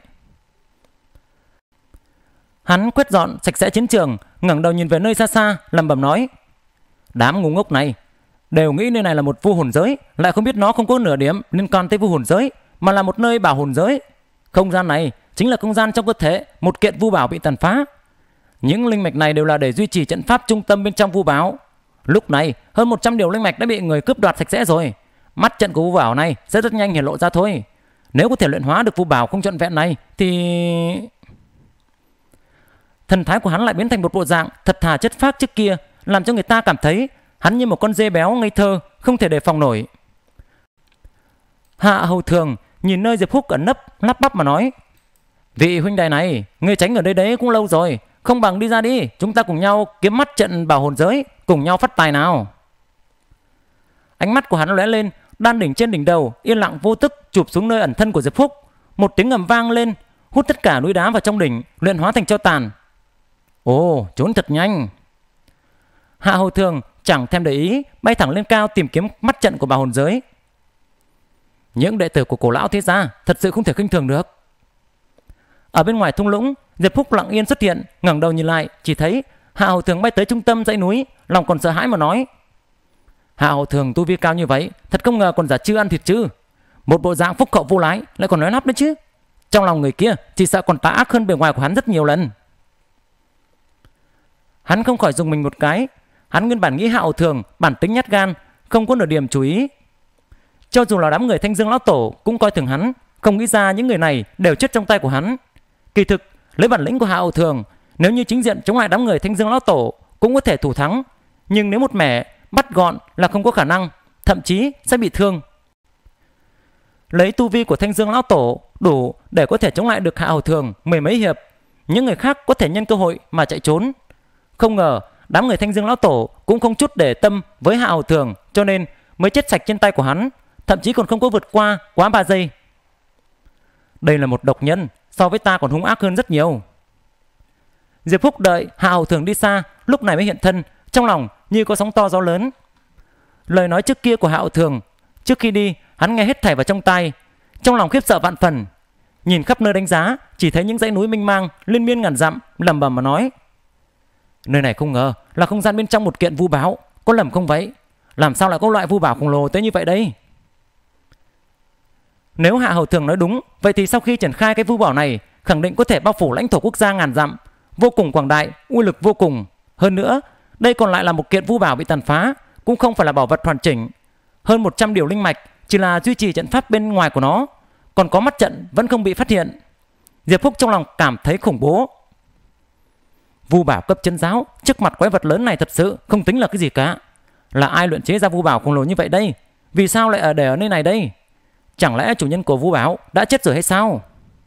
Hắn quét dọn sạch sẽ chiến trường, ngẩng đầu nhìn về nơi xa xa, lẩm bẩm nói: đám ngu ngốc này đều nghĩ nơi này là một vu hồn giới, lại không biết nó không có nửa điểm liên quan tới vu hồn giới, mà là một nơi bảo hồn giới. Không gian này chính là không gian trong cơ thể một kiện vu bảo bị tàn phá. Những linh mạch này đều là để duy trì trận pháp trung tâm bên trong vu bảo. Lúc này hơn một trăm điều linh mạch đã bị người cướp đoạt sạch sẽ rồi. Mắt trận của vu bảo này sẽ rất nhanh hiển lộ ra thôi. Nếu có thể luyện hóa được vu bảo không trọn vẹn này thì... Thần thái của hắn lại biến thành một bộ dạng thật thà chất phác trước kia, làm cho người ta cảm thấy hắn như một con dê béo ngây thơ, không thể đề phòng nổi. Hạ hầu thường nhìn nơi Diệp Húc ẩn nấp, lắp bắp mà nói: vị huynh đài này, ngươi tránh ở đây đấy cũng lâu rồi, không bằng đi ra đi, chúng ta cùng nhau kiếm mắt trận bảo hồn giới, cùng nhau phát tài nào. Ánh mắt của hắn lóe lên, đan đỉnh trên đỉnh đầu yên lặng vô tức chụp xuống nơi ẩn thân của Diệp Húc. Một tiếng ngầm vang lên, hút tất cả núi đá vào trong đỉnh, luyện hóa thành tro tàn. Ồ, trốn thật nhanh. Hạ hầu thường chẳng thèm để ý, bay thẳng lên cao tìm kiếm mắt trận của bảo hồn giới. Những đệ tử của cổ lão thế gia thật sự không thể khinh thường được. Ở bên ngoài thung lũng, Diệp Phúc lặng yên xuất hiện, ngẩng đầu nhìn lại, chỉ thấy Hạ hầu thường bay tới trung tâm dãy núi, lòng còn sợ hãi mà nói: Hạ hầu thường tu vi cao như vậy, thật không ngờ còn giả chưa ăn thịt chứ. Một bộ dạng phúc hậu vô lái, lại còn nói nắp nữa chứ. Trong lòng người kia chỉ sợ còn tà ác hơn bề ngoài của hắn rất nhiều lần. Hắn không khỏi dùng mình một cái. Hắn nguyên bản nghĩ Hạ hầu thường bản tính nhát gan, không có nửa điểm chú ý. Cho dù là đám người Thanh Dương lão tổ cũng coi thường hắn, không nghĩ ra những người này đều chết trong tay của hắn. Kỳ thực lấy bản lĩnh của Hạ hầu thường, nếu như chính diện chống lại đám người Thanh Dương lão tổ cũng có thể thủ thắng, nhưng nếu một mẻ bắt gọn là không có khả năng, thậm chí sẽ bị thương. Lấy tu vi của Thanh Dương lão tổ đủ để có thể chống lại được Hạ hầu thường mười mấy hiệp, những người khác có thể nhân cơ hội mà chạy trốn. Không ngờ đám người Thanh Dương lão tổ cũng không chút để tâm với Hạ hầu thường, cho nên mới chết sạch trên tay của hắn, thậm chí còn không có vượt qua quá ba giây. Đây là một độc nhân, so với ta còn hung ác hơn rất nhiều. Diệp Phúc đợi Hạ hầu thường đi xa, lúc này mới hiện thân, trong lòng như có sóng to gió lớn. Lời nói trước kia của Hạ hầu thường Trước khi đi, hắn nghe hết thảy vào trong tai, trong lòng khiếp sợ vạn phần. Nhìn khắp nơi đánh giá, chỉ thấy những dãy núi mênh mang liên miên ngàn dặm, lẩm bẩm mà nói: nơi này không ngờ là không gian bên trong một kiện vu bảo, có lầm không vậy? Làm sao lại có loại vu bảo khổng lồ tới như vậy đây? Nếu Hạ Hầu Thường nói đúng, vậy thì sau khi triển khai cái vu bảo này, khẳng định có thể bao phủ lãnh thổ quốc gia ngàn dặm, vô cùng quảng đại, uy lực vô cùng. Hơn nữa, đây còn lại là một kiện vu bảo bị tàn phá, cũng không phải là bảo vật hoàn chỉnh. Hơn một trăm điều linh mạch chỉ là duy trì trận pháp bên ngoài của nó, còn có mắt trận vẫn không bị phát hiện. Diệp Phúc trong lòng cảm thấy khủng bố. Vu bảo cấp chân giáo trước mặt quái vật lớn này thật sự không tính là cái gì cả. Là ai luyện chế ra vu bảo khổng lồ như vậy đây? Vì sao lại ở để ở nơi này đây? Chẳng lẽ chủ nhân của vu bảo đã chết rồi hay sao?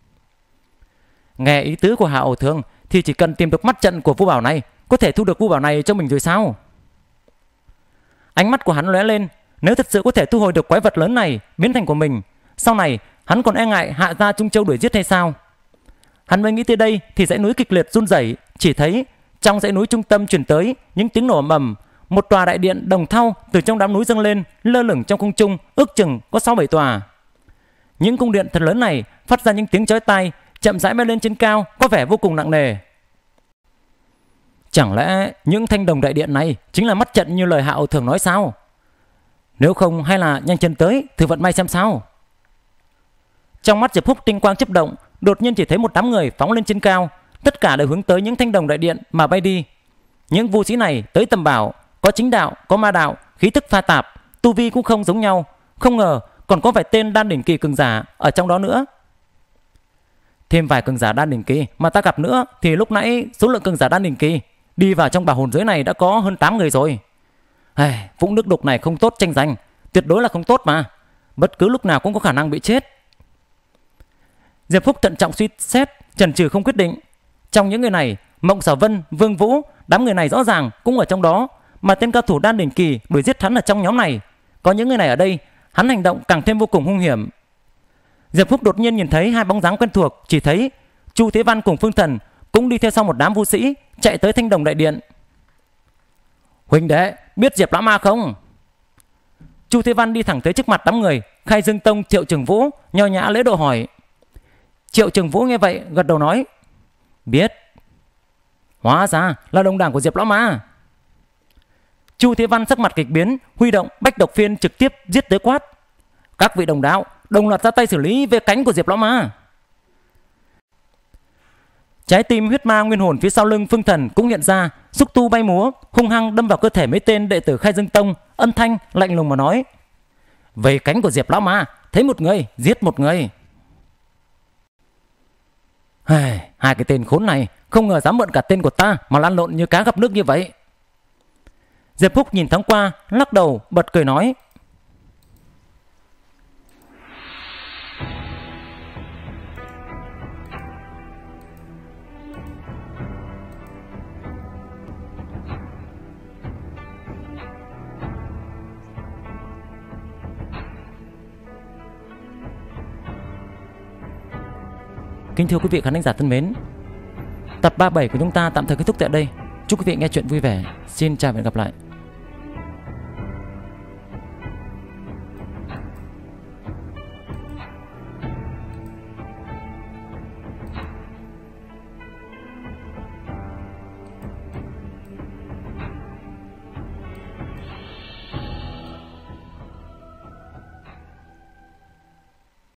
Nghe ý tứ của Hạ Hầu Thường thì chỉ cần tìm được mắt trận của vu bảo này, có thể thu được vu bảo này cho mình rồi sao? Ánh mắt của hắn lóe lên, nếu thật sự có thể thu hồi được quái vật lớn này biến thành của mình, sau này hắn còn e ngại Hạ gia Trung Châu đuổi giết hay sao? Hắn mới nghĩ tới đây thì dãy núi kịch liệt run rẩy, chỉ thấy trong dãy núi trung tâm truyền tới những tiếng nổ ầm ầm, một tòa đại điện đồng thau từ trong đám núi dâng lên, lơ lửng trong không trung, ước chừng có sáu bảy tòa. Những cung điện thật lớn này phát ra những tiếng chói tai, chậm rãi bay lên trên cao, có vẻ vô cùng nặng nề. Chẳng lẽ những thanh đồng đại điện này chính là mắt trận như lời Hạ Hầu Thường nói sao? Nếu không hay là nhanh chân tới thử vận may xem sao. Trong mắt Diệp Phúc tinh quang chớp động, đột nhiên chỉ thấy một đám người phóng lên trên cao, tất cả đều hướng tới những thanh đồng đại điện mà bay đi. Những vũ sĩ này tới tầm bảo, có chính đạo, có ma đạo, khí tức pha tạp, tu vi cũng không giống nhau, không ngờ còn có vài tên đan đỉnh kỳ cường giả ở trong đó nữa. Thêm vài cường giả đan đỉnh kỳ mà ta gặp nữa thì lúc nãy số lượng cường giả đan đỉnh kỳ đi vào trong bảo hồn giới này đã có hơn tám người rồi. Ai, vũng nước đục này không tốt tranh giành, tuyệt đối là không tốt mà, bất cứ lúc nào cũng có khả năng bị chết. Diệp Phúc thận trọng suy xét, chần chừ không quyết định. Trong những người này, Mộng Sở Vân, Vương Vũ, đám người này rõ ràng cũng ở trong đó, mà tên cao thủ đan đỉnh kỳ đuổi giết hắn ở trong nhóm này. Có những người này ở đây, hắn hành động càng thêm vô cùng hung hiểm. Diệp Phúc đột nhiên nhìn thấy hai bóng dáng quen thuộc, chỉ thấy Chu Thế Văn cùng Phương Thần cũng đi theo sau một đám vũ sĩ chạy tới thanh đồng đại điện. Huynh đệ, biết Diệp Lão Ma không? Chu Thế Văn đi thẳng tới trước mặt đám người Khai Dương Tông Triệu Trường Vũ, nho nhã lễ độ hỏi. Triệu Trường Vũ nghe vậy gật đầu nói: biết. Hóa ra là đồng đảng của Diệp Lão Ma. Chu Thế Văn sắc mặt kịch biến, huy động Bách Độc Phiên trực tiếp giết tới quát: các vị đồng đạo đồng loạt ra tay xử lý về cánh của Diệp Lão Ma. Trái tim huyết ma nguyên hồn phía sau lưng Phương Thần cũng hiện ra, xúc tu bay múa, hung hăng đâm vào cơ thể mấy tên đệ tử Khai Dương Tông, âm thanh lạnh lùng mà nói: về cánh của Diệp Lão Ma, thấy một người giết một người. Hai, hai cái tên khốn này không ngờ dám mượn cả tên của ta mà lăn lộn như cá gặp nước như vậy. Diệp Phúc nhìn thoáng qua, lắc đầu bật cười nói: Kính thưa quý vị khán giả thân mến, tập ba mươi bảy của chúng ta tạm thời kết thúc tại đây. Chúc quý vị nghe chuyện vui vẻ. Xin chào và hẹn gặp lại.